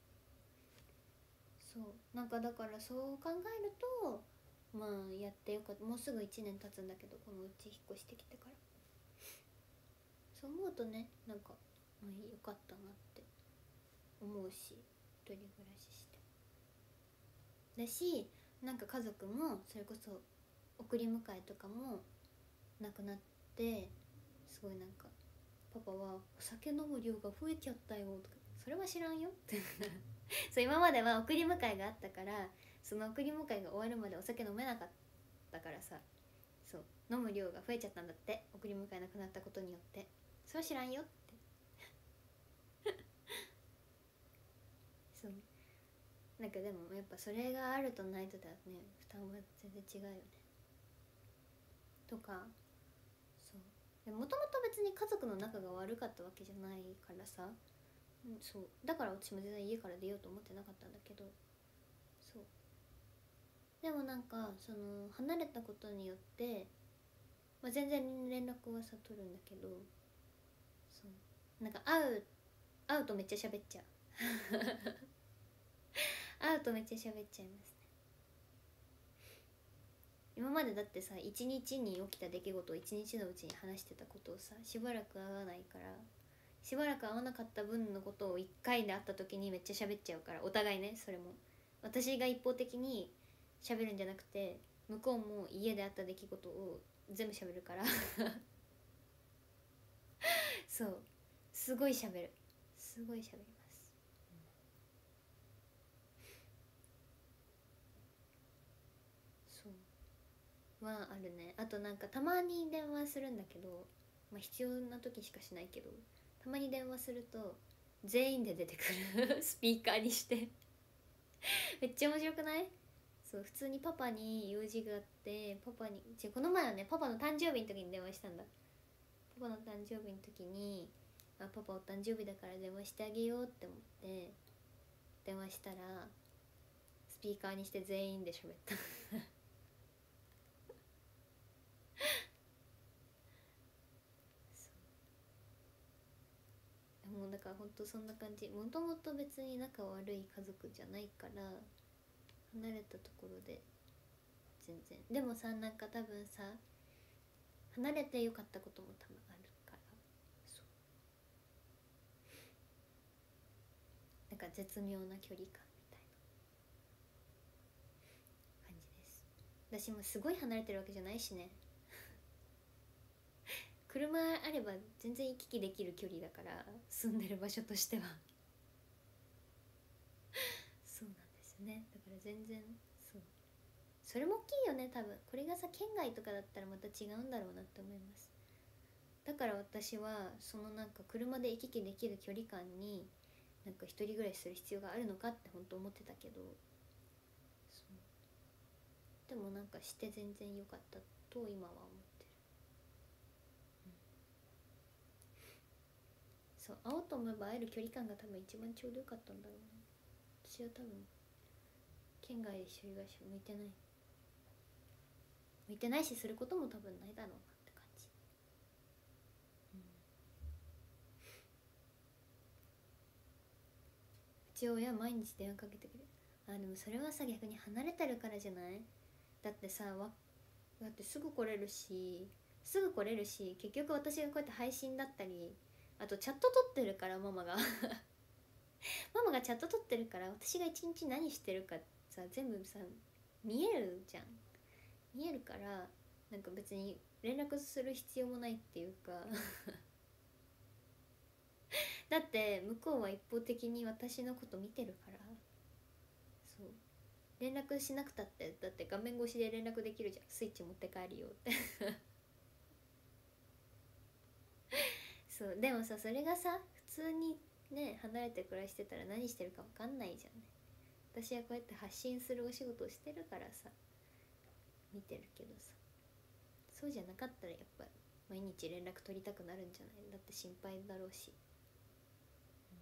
そうなんかだからそう考えるとまあやってよかった。もうすぐいちねん経つんだけどこのうち引っ越してきてから。そう思うとねなんか、まあ、よかったなって思うし、一人暮らししてだし、なんか家族もそれこそ送り迎えとかもなくなって、すごいなんかパパは「お酒飲む量が増えちゃったよ」とか「それは知らんよ」ってそう今までは送り迎えがあったから、その送り迎えが終わるまでお酒飲めなかったからさ、そう飲む量が増えちゃったんだって、送り迎えなくなったことによって。それは知らんよってそうなんかでもやっぱそれがあるとないとではね負担は全然違うよねとか。そうもともと別に家族の仲が悪かったわけじゃないからさ、うん、そうだから私も全然家から出ようと思ってなかったんだけど、そうでもなんかその離れたことによって、まあ、全然連絡はさ取るんだけど、そうなんか会う会うとめっちゃ喋っちゃう会うとめっちゃ喋っちゃいますね。今までだってさ一日に起きた出来事を一日のうちに話してたことをさ、しばらく会わないから、しばらく会わなかった分のことをいっかいで会った時にめっちゃ喋っちゃうから、お互いね。それも私が一方的に喋るんじゃなくて、向こうも家で会った出来事を全部喋るからそうすごい喋る、すごい喋ります。 そうはあるね。あとなんかたまに電話するんだけど、まあ必要な時しかしないけど、たまに電話すると全員で出てくるスピーカーにしてめっちゃ面白くない？そう、普通にパパに用事があって、パパにちこの前はね、パパの誕生日の時に電話したんだ。パパの誕生日の時に、あ、パパお誕生日だから電話してあげようって思って電話したら、スピーカーにして全員で喋ったもうだからほんとそんな感じ。もともと別に仲悪い家族じゃないから、離れたところで全然。でもさ、なんか多分さ、離れてよかったことも多分あるから、そうなんか絶妙な距離感みたいな感じです。私もすごい離れてるわけじゃないしね車あれば全然行き来できる距離だから、住んでる場所としてはそうなんですよね。だから全然、そうそれも大きいよね。多分これがさ、県外とかだったらまた違うんだろうなって思います。だから私はそのなんか車で行き来できる距離感になんか一人暮らしする必要があるのかって本当思ってたけど、そうでもなんかして全然良かったと今は思ってる、うん、そう、会おうと思えば会える距離感が多分一番ちょうどよかったんだろうね。私は多分県外で一人暮らし向いてない向いてないし、することも多分ないだろうなって感じ、うん、うち親毎日電話かけてくる。あ、でもそれはさ、逆に離れてるからじゃない？だってさ、わだってすぐ来れるしすぐ来れるし結局私がこうやって配信だったり、あとチャット撮ってるから、ママがママがチャット撮ってるから、私が一日何してるかさ全部さ見えるじゃん。見えるから、なんか別に連絡する必要もないっていうかだって向こうは一方的に私のこと見てるから、そう連絡しなくたって、だって画面越しで連絡できるじゃん。スイッチ持って帰るよってそうでもさ、それがさ普通にね離れて暮らしてたら何してるか分かんないじゃんね。私はこうやって発信するお仕事をしてるからさ見てるけどさ、そうじゃなかったらやっぱ毎日連絡取りたくなるんじゃない？だって心配だろうし、うん、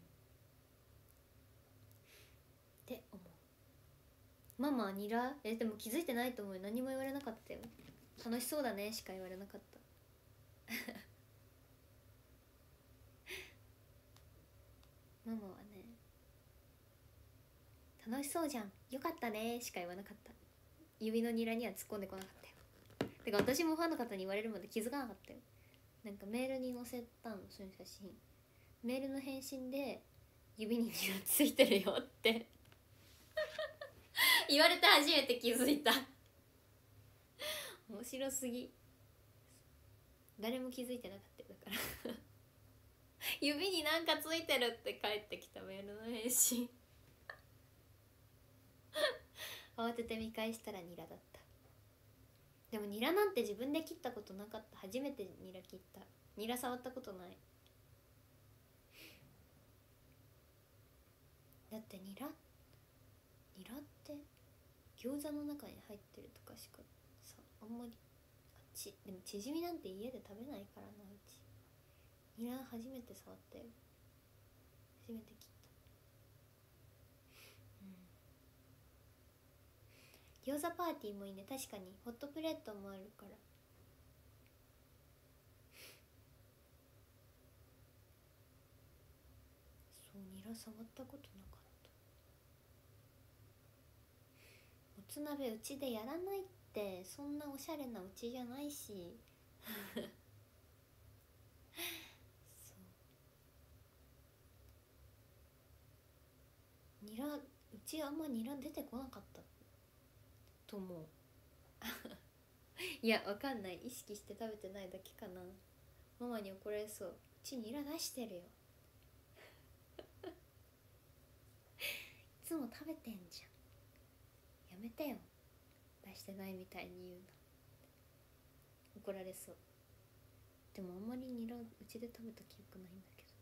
って思う。ママニラえでも気づいてないと思うよ。何も言われなかったよ。楽しそうだねしか言われなかったママはね、楽しそうじゃんよかったねしか言わなかった。指のニラには突っ込んでこなかったよ。てか私もファンの方に言われるまで気づかなかったよ。なんかメールに載せたの、その写真。メールの返信で指にニラついてるよって言われて初めて気づいた面白すぎ。誰も気づいてなかったよだから指になんかついてるって返ってきたメールの返信慌てて見返したらニラだった。でもニラなんて自分で切ったことなかった。初めてニラ切った。ニラ触ったことない。だってニラニラって餃子の中に入ってるとかしかさ、あんまり。あっちでもチヂミなんて家で食べないからな。うちニラ初めて触ったよ。初めて切った。うん、餃子パーティーもいいね。確かにホットプレートもあるから。そう、ニラ触ったことなかった。もつ鍋うちでやらないって。そんなおしゃれなうちじゃないしそうニラうちあんまニラ出てこなかったと思ういやわかんない、意識して食べてないだけかな。ママに怒られそう。うちニラ出してるよいつも食べてんじゃん、やめてよ出ししてないみたいに言うな。怒られそう。でもあんまりニラうちで食べた記憶ないんだけど。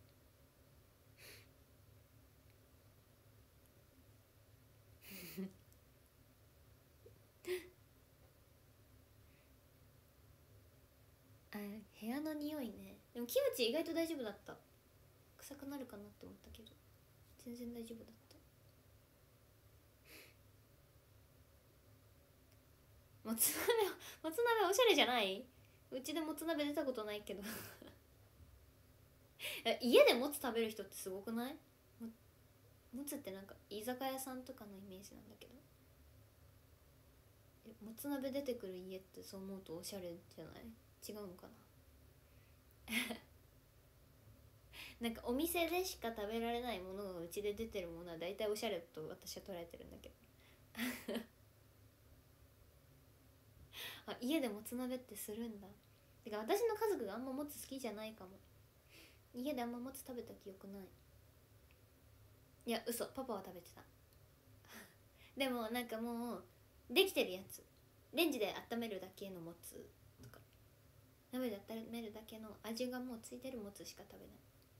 あ、部屋の匂いね。でもキムチ意外と大丈夫だった。臭くなるかなって思ったけど全然大丈夫だった。もつ鍋もつ鍋おしゃれじゃない？うちでもつ鍋出たことないけど家でもつ食べる人ってすごくない？ももつってなんか居酒屋さんとかのイメージなんだけど、えもつ鍋出てくる家ってそう思うとおしゃれじゃない？違うのかななんかお店でしか食べられないものがうちで出てるものは大体おしゃれと私は捉えてるんだけどあ、家でもつ鍋ってするんだ。てか私の家族があんまもつ好きじゃないかも。家であんまもつ食べた記憶ない。いや嘘、パパは食べてたでもなんかもうできてるやつ、レンジで温めるだけのもつとか鍋で温めるだけの味がもうついてるもつしか食べない。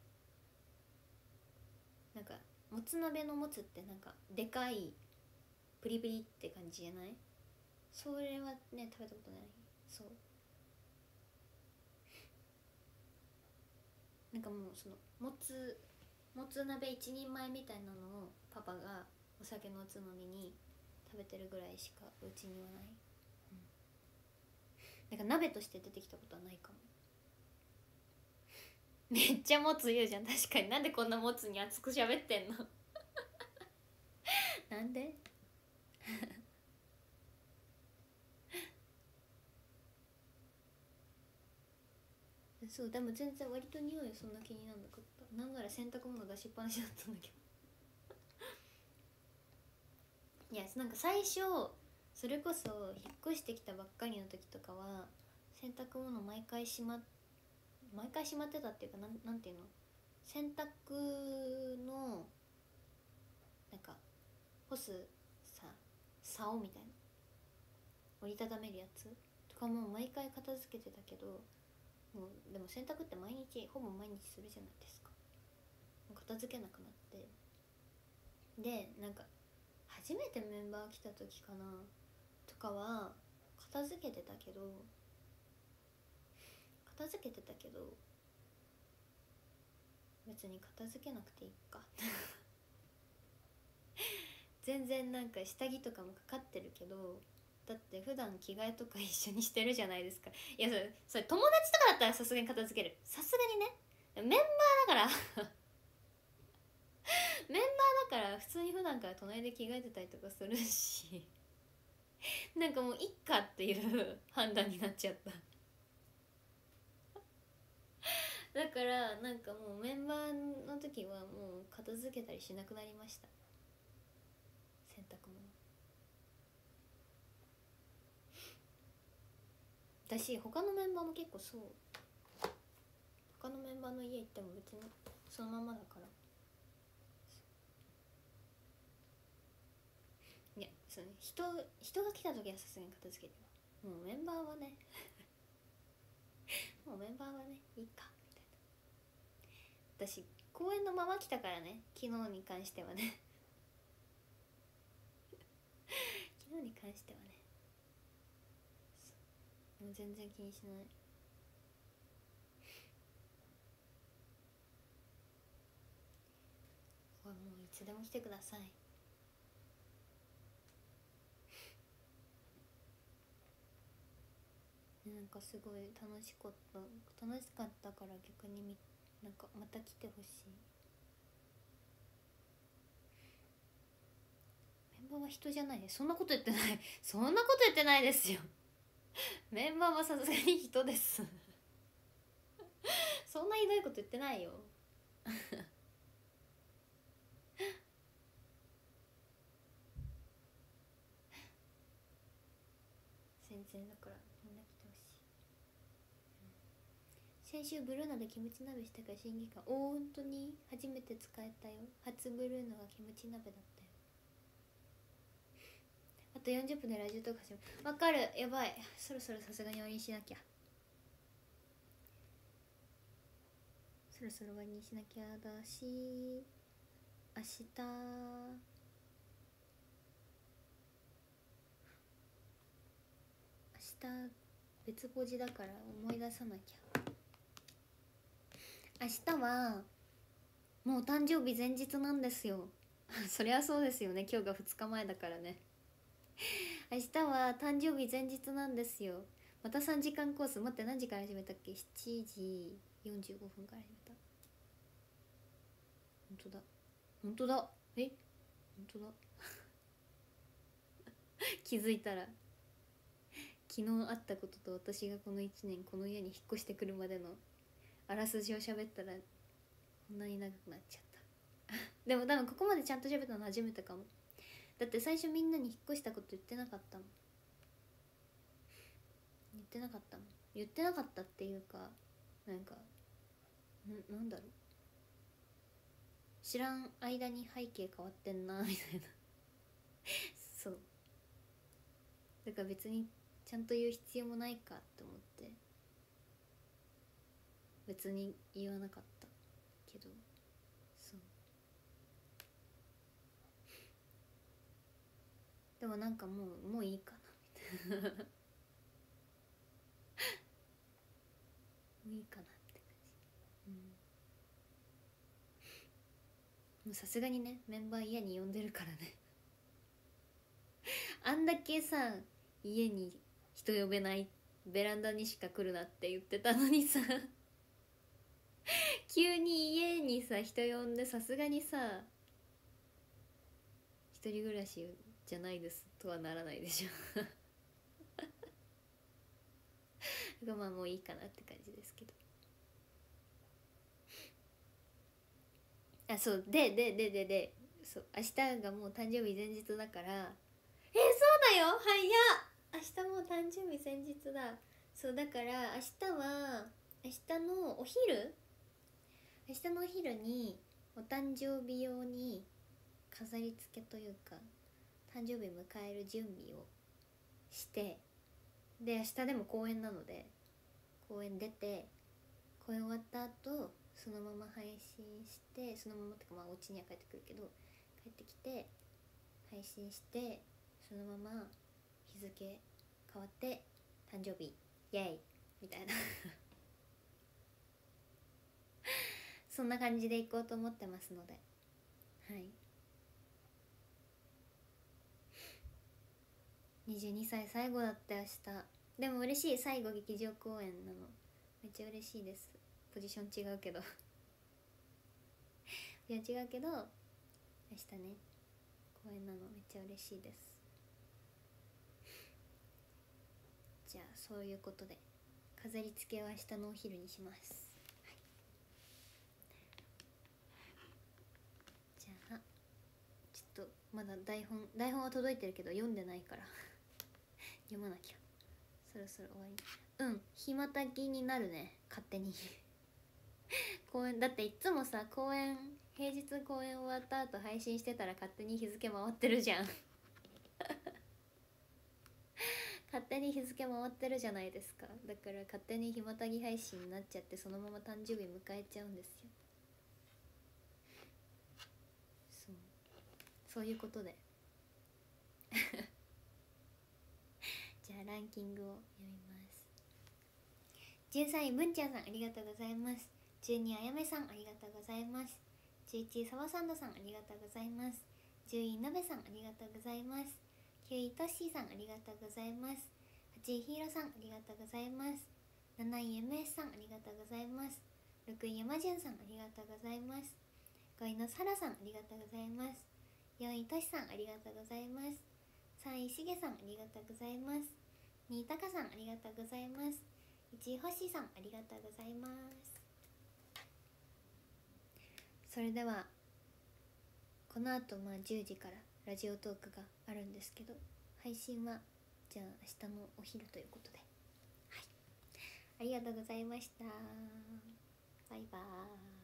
なんかもつ鍋のもつってなんかでかいプリプリって感じじゃない？それはね食べたことない。そうなんかもうそのもつもつ鍋一人前みたいなのをパパがお酒のおつまみに食べてるぐらいしかうちにはない、うん、なんか鍋として出てきたことはないかも。めっちゃもつ言うじゃん。確かに。なんでこんなもつに熱く喋ってんのなんでそうでも全然割と匂いそんな気にならなかった。なんなら洗濯物出しっぱなしだったんだけどいやなんか最初それこそ引っ越してきたばっかりの時とかは洗濯物毎回しま毎回しまってたっていうか、なんなんていうの、洗濯のなんか干すさ竿みたいな折りたためるやつとかも毎回片付けてたけど、もうでも洗濯って毎日ほぼ毎日するじゃないですか。片付けなくなって、でなんか初めてメンバー来た時かなとかは片付けてたけど片付けてたけど別に片付けなくていいか全然なんか下着とかもかかってるけど、だって普段着替えとか一緒にしてるじゃないですか。いやそれそれ友達とかだったらさすがに片付ける、さすがにね。メンバーだからメンバーだから普通に普段から隣で着替えてたりとかするしなんかもういっかっていう判断になっちゃっただからなんかもうメンバーの時はもう片付けたりしなくなりました、洗濯物。私他のメンバーも結構そう、他のメンバーの家行っても別にそのままだから。いやその 人, 人が来た時はさすがに片付けるよ。もうメンバーはねもうメンバーはねいいかみたいな。私公園のまま来たからね、昨日に関してはね昨日に関してはね、もう全然気にしない。もういつでも来てください。なんかすごい楽しかった楽しかったから逆にみなんかまた来てほしい。メンバーは人じゃないね。そんなこと言ってないそんなこと言ってないですよメンバーはさすがに人ですそんなひどいこと言ってないよ全然だからみんな来てほしい、うん、先週ブルーノでキムチ鍋したから審議官。おー、本当に初めて使えたよ。初ブルーノがキムチ鍋だったよ。 あとよんじゅっぷんでラジオとかしわかる。やばい、そろそろさすがに終わりにしなきゃ。そろそろ終わりにしなきゃだし、明日明日別ポジだから思い出さなきゃ。明日はもう誕生日前日なんですよそりゃそうですよね、今日がふつかまえだからね明日は誕生日前日なんですよ。またさんじかんコース。待って、何時から始めたっけ。しちじよんじゅうごふんから始めた。本当だ本当だ、え本当だ気づいたら昨日あったことと私がこのいちねんこの家に引っ越してくるまでのあらすじを喋ったらこんなに長くなっちゃったでも多分ここまでちゃんと喋ったの初めてかも。だって最初みんなに引っ越したこと言ってなかったもん。言ってなかったもん。言ってなかったっていうか、なんかな、なんだろう、知らん間に背景変わってんなみたいなそうだから別にちゃんと言う必要もないかって思って別に言わなかったけど、そうでもなんかもうもういいかなみたいなもういいかなって感じ。うん、もうさすがにね、メンバー家に呼んでるからねあんだけさ、家に人呼べない、ベランダにしか来るなって言ってたのにさ急に家にさ人呼んで、さすがにさ一人暮らしじゃないですとはならないでしょがまあもういいかなって感じですけど。あ、そうでででででそう、明日がもう誕生日前日だから、えー、そうだよ、早っ、明日もう誕生日前日だ。そうだから明日は明日のお昼明日のお昼にお誕生日用に飾り付けというか誕生日迎える準備をして、で明日でも公演なので公演出て、公演終わった後そのまま配信して、そのままってかまあお家には帰ってくるけど帰ってきて配信して、そのまま日付変わって誕生日イエイみたいなそんな感じで行こうと思ってますので、はい、にじゅうにさい最後だって明日。でも嬉しい、最後劇場公演なのめっちゃ嬉しいです。ポジション違うけどいや違うけど明日ね公演なのめっちゃ嬉しいです。じゃあそういうことで飾り付けは明日のお昼にします、はい、じゃあちょっとまだ台本台本は届いてるけど読んでないから読まなきゃ。そろそろ終わり。うん暇たぎになるね勝手に公演だっていつもさ、公演平日公演終わった後配信してたら勝手に日付回ってるじゃん勝手に日付回ってるじゃないですか。だから勝手に暇たぎ配信になっちゃって、そのまま誕生日迎えちゃうんですよ。そうそういうことでじゃあランキングを読みます。じゅうさんい文ちゃんさんありがとうございます。じゅうにあやめさんありがとうございます。じゅういちサワサンドさんありがとうございます。じゅういなべさんありがとうございます。きゅういトッシーさんありがとうございます。はちいヒーローさんありがとうございます。なないエムエス さんありがとうございます。ろくい山潤さんありがとうございます。ごいのさらさんありがとうございます。よんいトシさんありがとうございます。さんいしげさんありがとうございます。にいたかさんありがとうございます。いちいほっしーさんありがとうございます。それではこのあとまあじゅうじからラジオトークがあるんですけど、配信はじゃあ明日のお昼ということで、はい、ありがとうございました。バイバーイ。